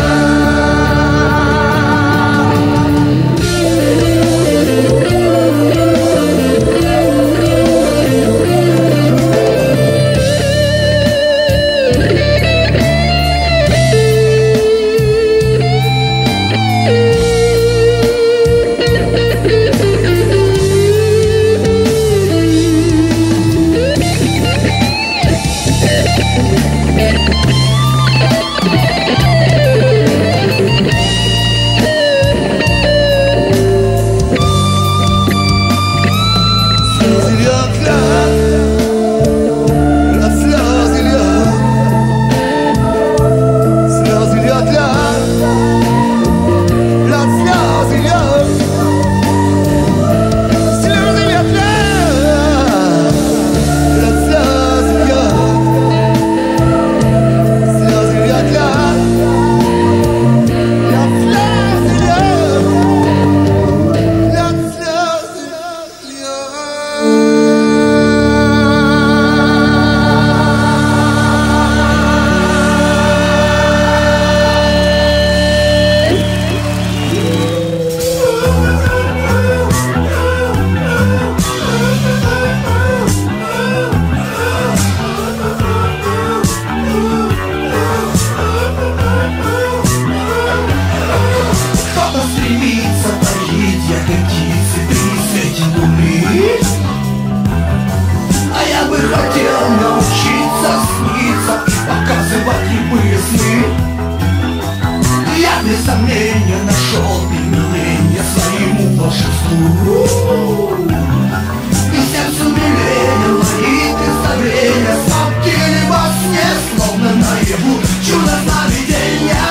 Без сомнения нашел применение своему волшебству. И сердцу милее мои представления смотрели во сне, словно наяву. Чудо сновидения,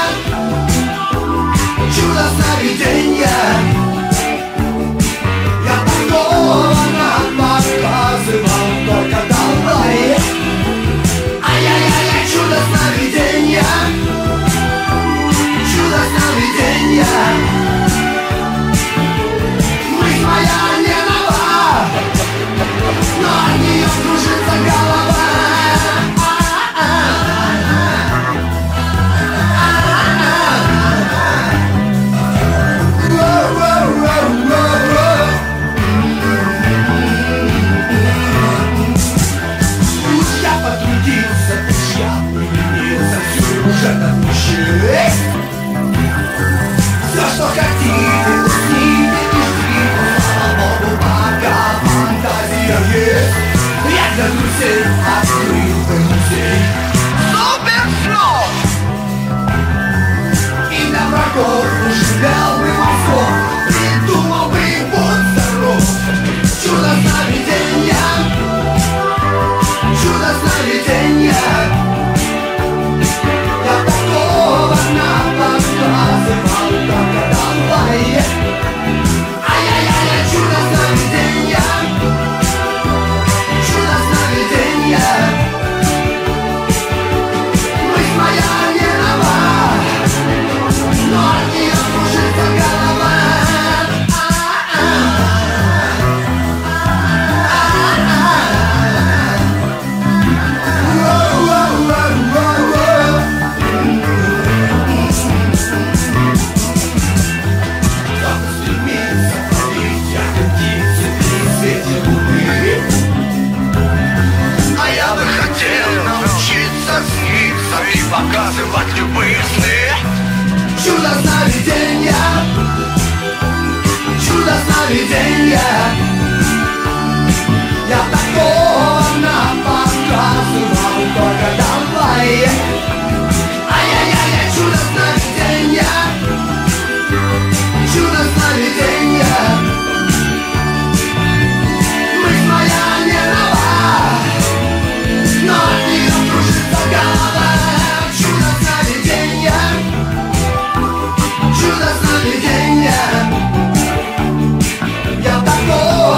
чудо сновидения. Я такого нам показывал, только давай. Ай-яй-яй, чудо сновидения, чудо сновидения. Мысль моя не нова, но от нее кружится голова. Уж я потрудился, уж я применился, все уже отпущено. Все, что хотите, усните и ждите. Слава Богу, пока фантазия есть. Я для друзей открыл бы музей суперслов. И для врагов уживлял бы мозгов. Придумал бы, будь здоров. Чудо сновидения, чудо сновидения. Я такого нам показывал, только давай. Ай-яй-яй, чудо сновидения, чудо сновидения. Мысль моя не нова, но от нее кружится голова. А я бы хотел научиться сниться и показывать любые сны. Чудо сновидения, чудо сновидения. Я такого нам показывал, только давай. Ай-яй-яй, чудо сновидения, чудо сновидения. Мысль моя не нова, но от нее кружится голова. Чудо сновидения, чудо сновидения. Я такого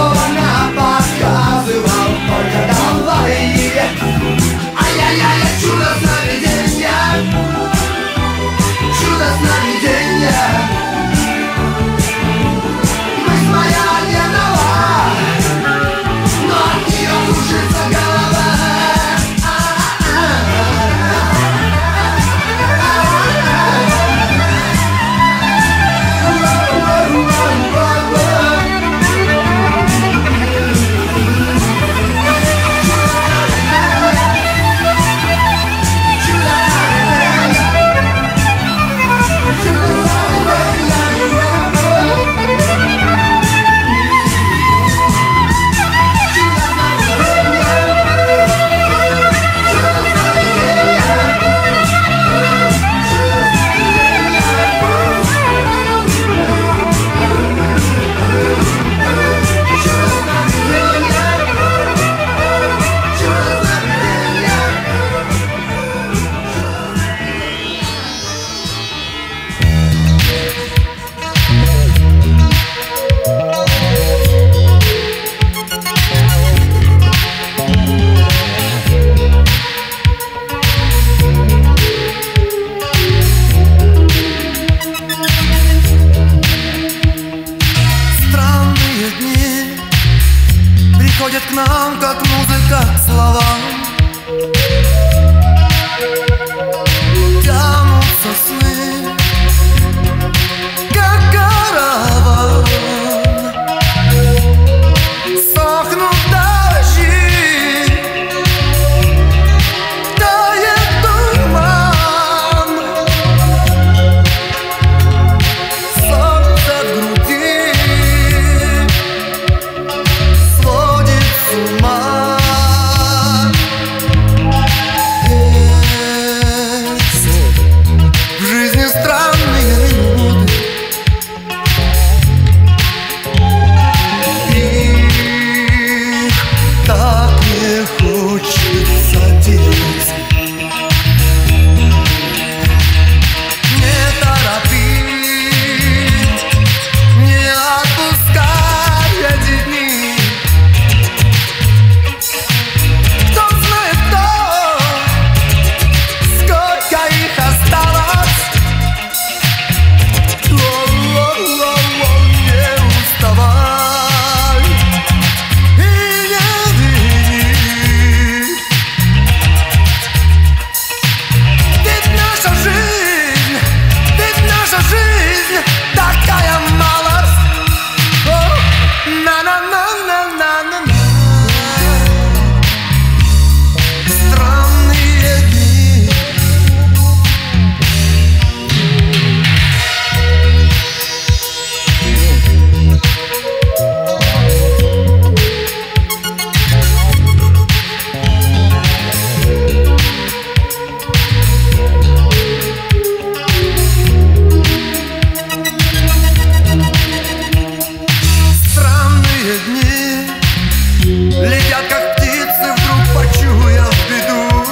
приходят к нам, как музыка к словам. Тянутся сны, как караван. Сохнут дожди, тает туман. Солнце в груди сводит с ума. В жизни странные минуты, их так не хочется делать. Не торопи, не отпускай эти дни. Кто знает, сколько их осталось. Не уставай и не вини. Ведь наша жизнь такая малость. На-на-на-на-на-на-на. Странные дни. Странные дни летят, как птицы, вдруг почуяв беду.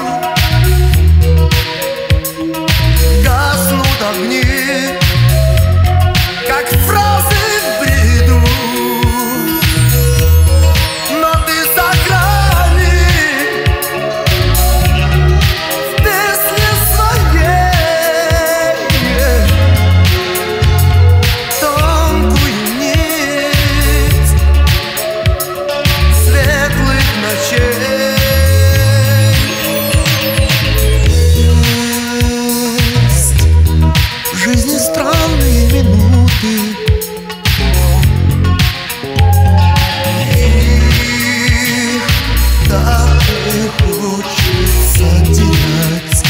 Гаснут огни, как фразы в бреду. Но ты за грани в песне своей тонкую нить светлых ночей. Есть в жизни странные минуты, их так не хочется делать.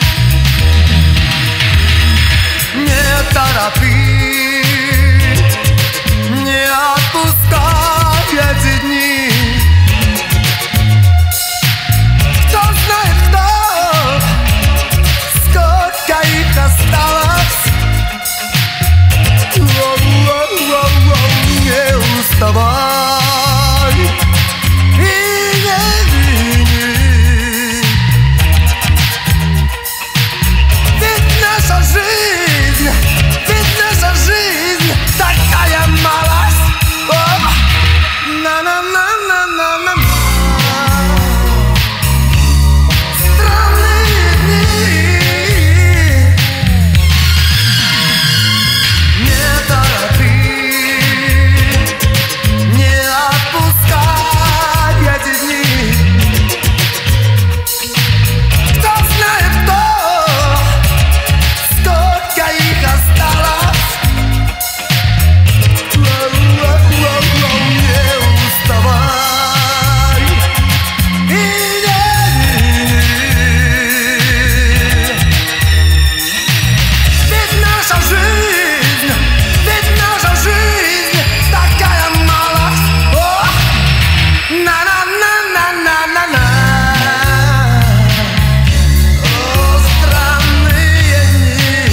Не торопи, не отпускай эти дни. Кто знает, сколько их осталось. Не уставай и не вини. Ведь наша жизнь такая малость. На-на-на-на-на-на. Странные дни. Не торопи, не отпускай эти дни. Кто знает, сколько их осталось. Не уставай и не вини. Ведь наша жизнь такая малость. На-на-на-на-на-на-на. Странные дни.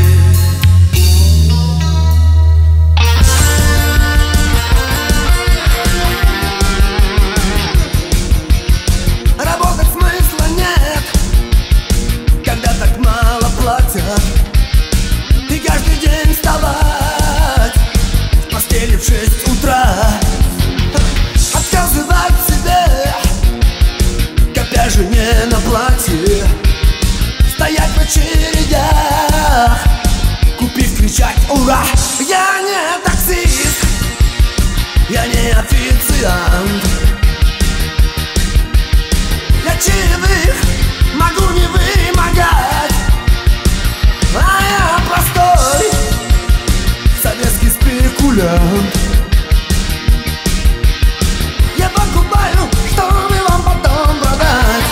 Работать смысла нет, когда так мало платят. И каждый день вставать в постели в 6 утра, отказывать себе, копя жене на платье, стоять в очередях, купив, кричать ура. Я не таксист, я не официант, чаевых могу не вымогать, а я простой советский спекулянт. Я покупаю, чтобы вам потом продать.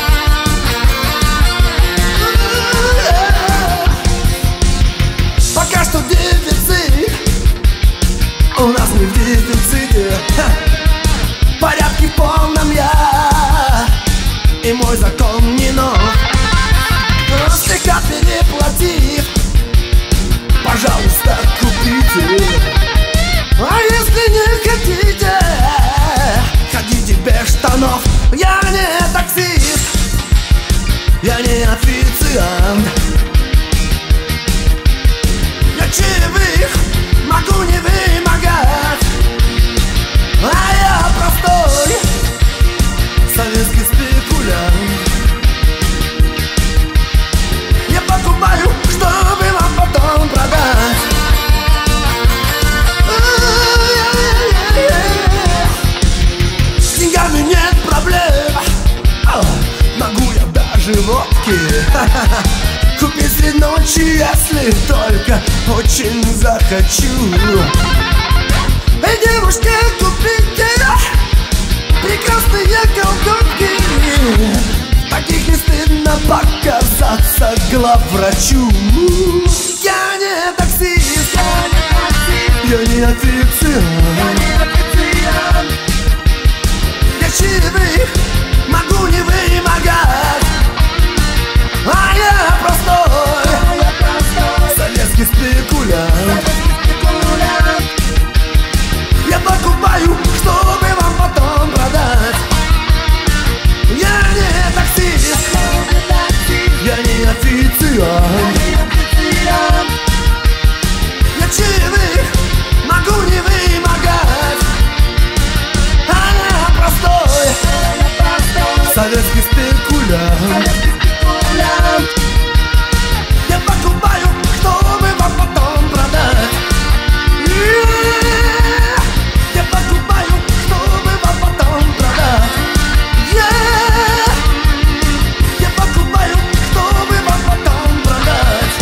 Пока что дефицит, у нас не в дефиците. Порядки в полном я, и мой закон не нов. Слегка переплатив, пожалуйста, купите. А если не хотите, ходите без штанов. Я не таксист, я не официант. Я чаевых могу не вымогать, а я простой советский спекулянт. Я покупаю, чтобы вам потом продать. С деньгами нет проблем, могу я даже водки купить средь ночи, если только очень захочу. Эй, девушки, купите прекрасные колготки, таких не стыдно показаться главврачу. Я не таксист, я не официант. Я чаевых могу не вымогать, а я простой советский спекулянт. Я покупаю, чтобы вам потом продать. Я не таксист, я не официант. Я чаевых могу не вымогать, а я простой советский спекулянт. Я покупаю, чтобы вам потом продать. Я покупаю, чтобы вам потом продать. Я покупаю, чтобы вам потом продать.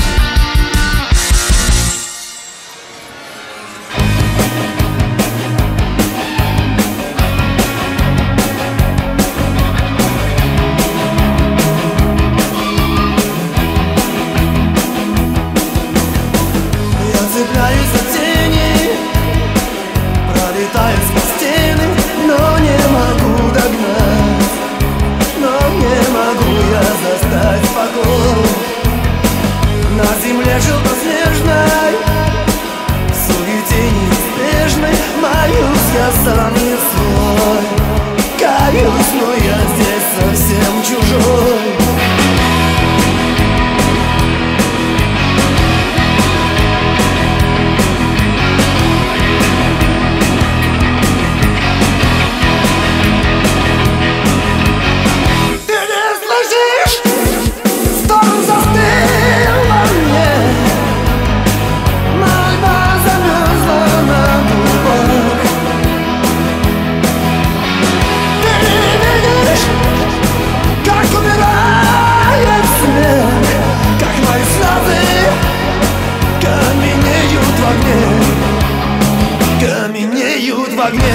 Я цепляюсь за тени, пролетаю сквозь стены, но не могу догнать, но не могу я застать покой. На земле желтоснежной, в суете неизбежной, боюсь я сам не свой. Каюсь, но я здесь совсем чужой. Каменеют в огне.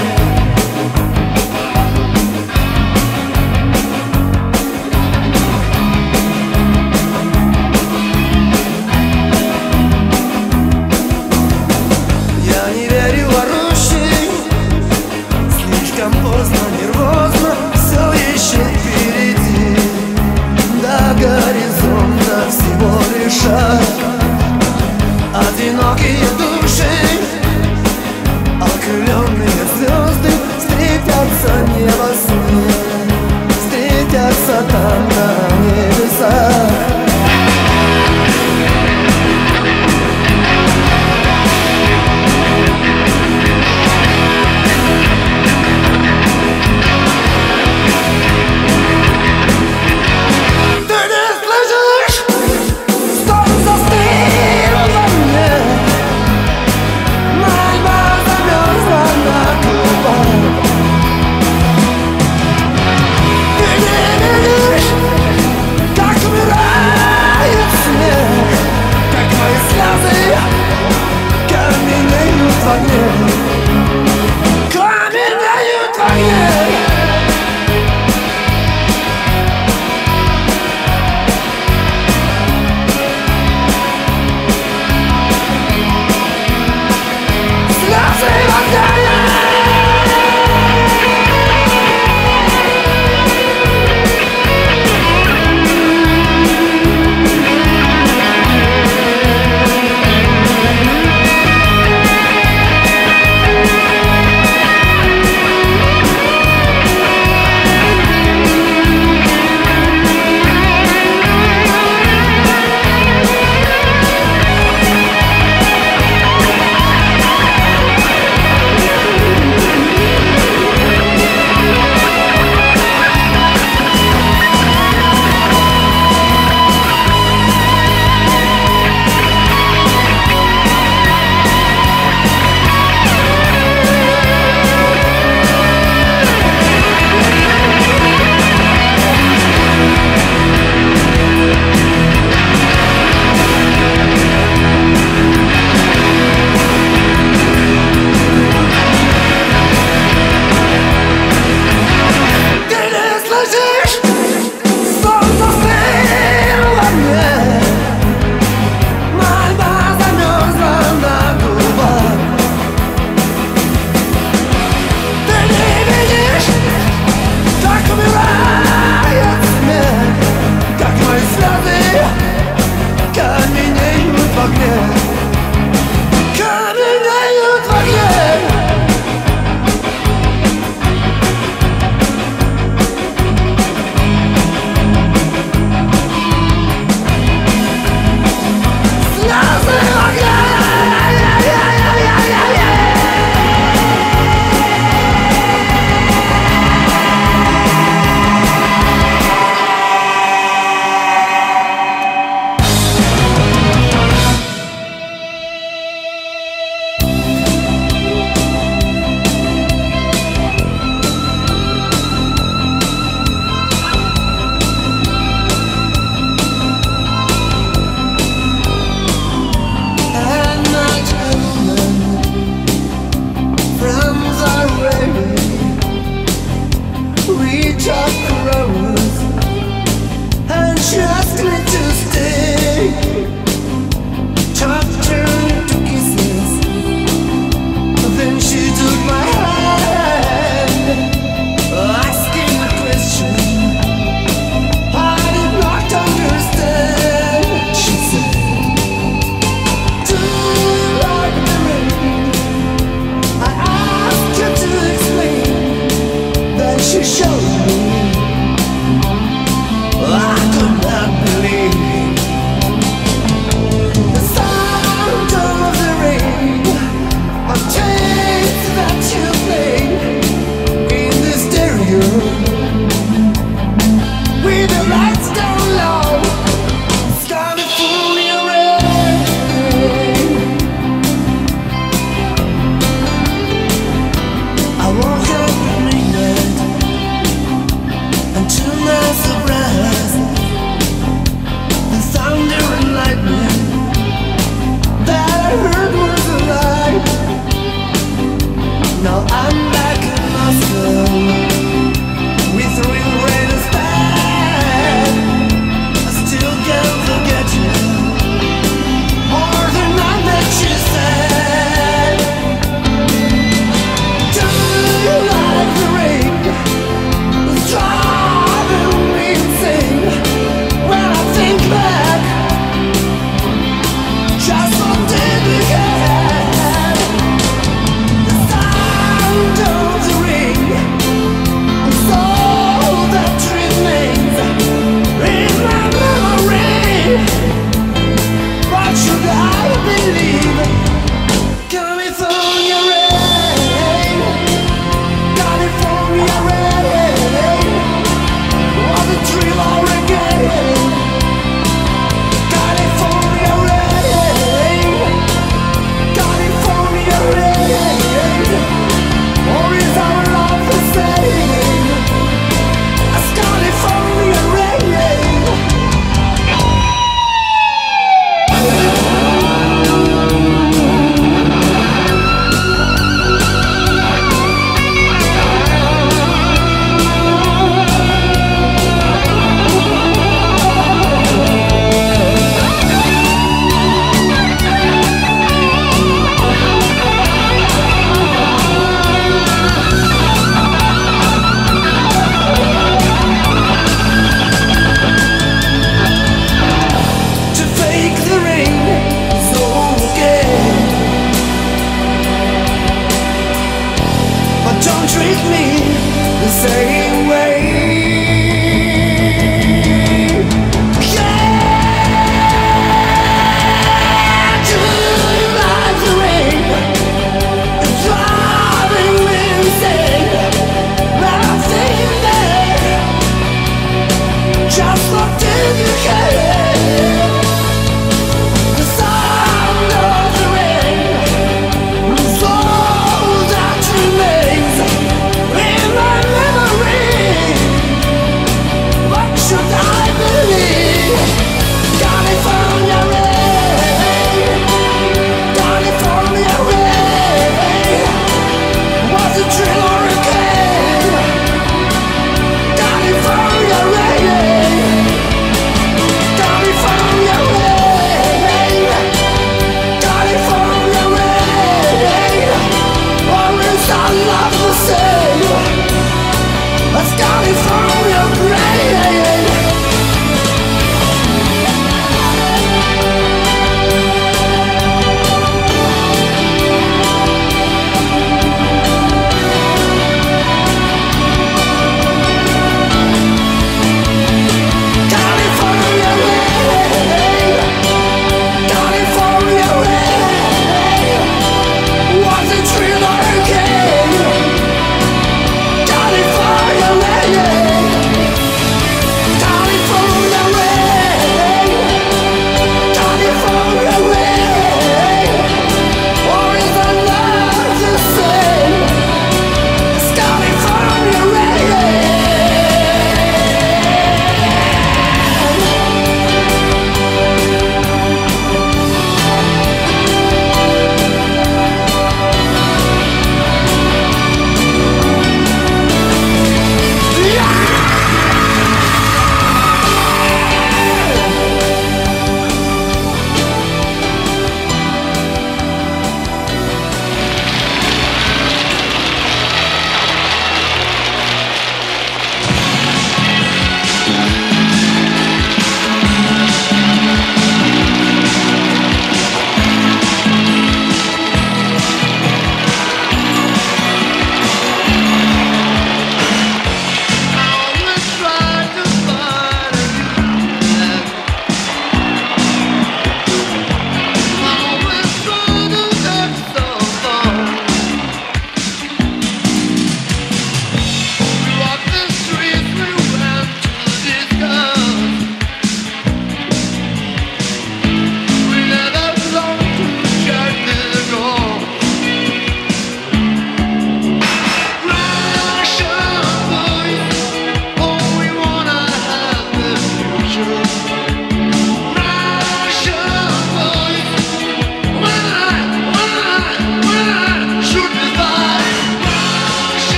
Я не верю в орущий, слишком поздно, нервозно, все еще впереди. До горизонта всего лишь шаг. Одинокие души, окрыленные звезды. огне, каменеют в огне. Слезы в огне.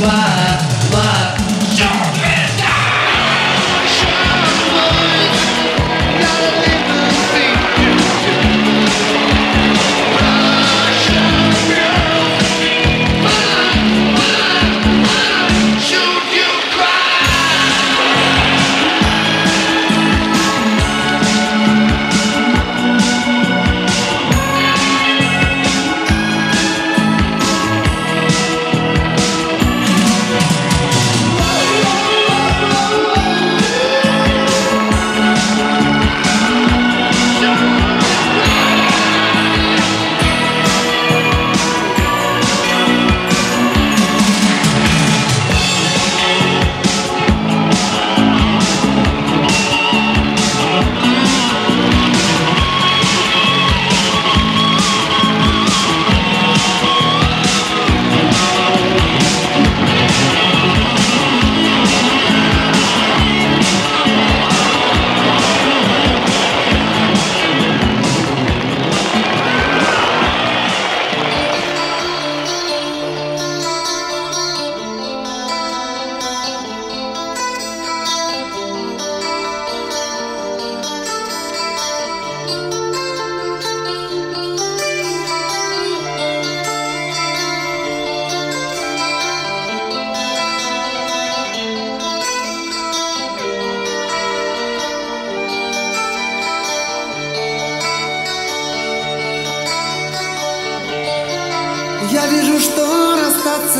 Я вижу, что расстаться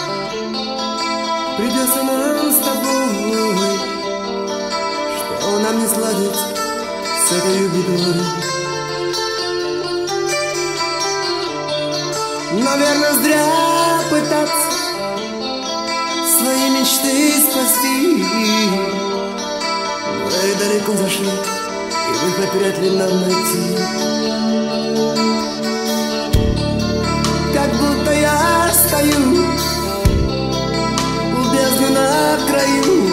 придется нам с тобой, что нам не сладить с этой бедой. Наверное, зря пытаться свои мечты спасти. Мы далеко зашли, и выход вряд ли нам найти. Как будто я стою у бездны на краю.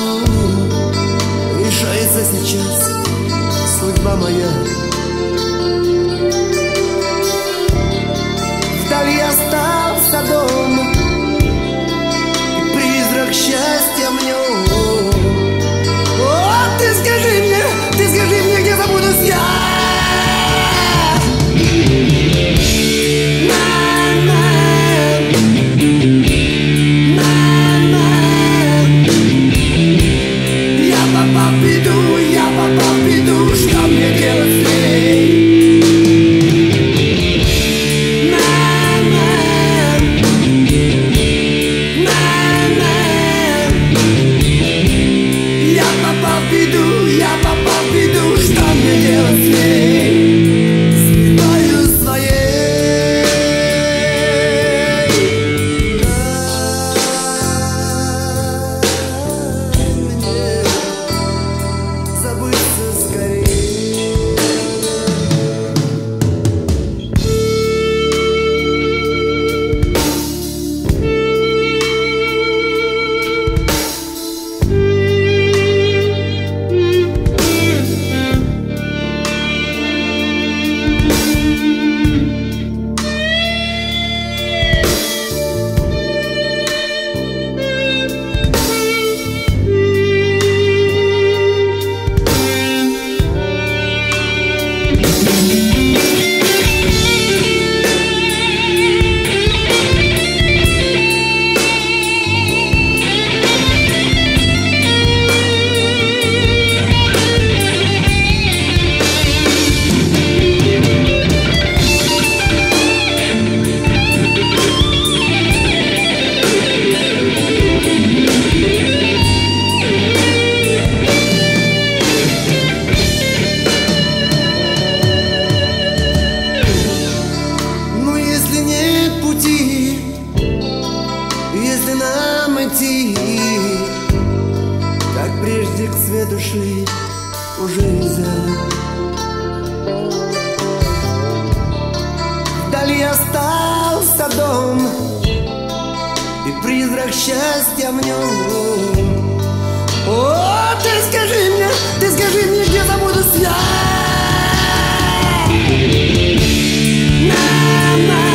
Решается сейчас судьба моя. Вдали остался дом и призрак счастья в нем. О, ты скажи мне, где забудусь я? Я попал в беду, что мне делать с ней? Я попал в беду, что мне делать с ней? Судьбою своей. Мне забыться скорее. Если нам идти, как прежде к свету шли, уже нельзя. Вдали остался дом и призрак счастья в нем. О, ты скажи мне, где забудусь я?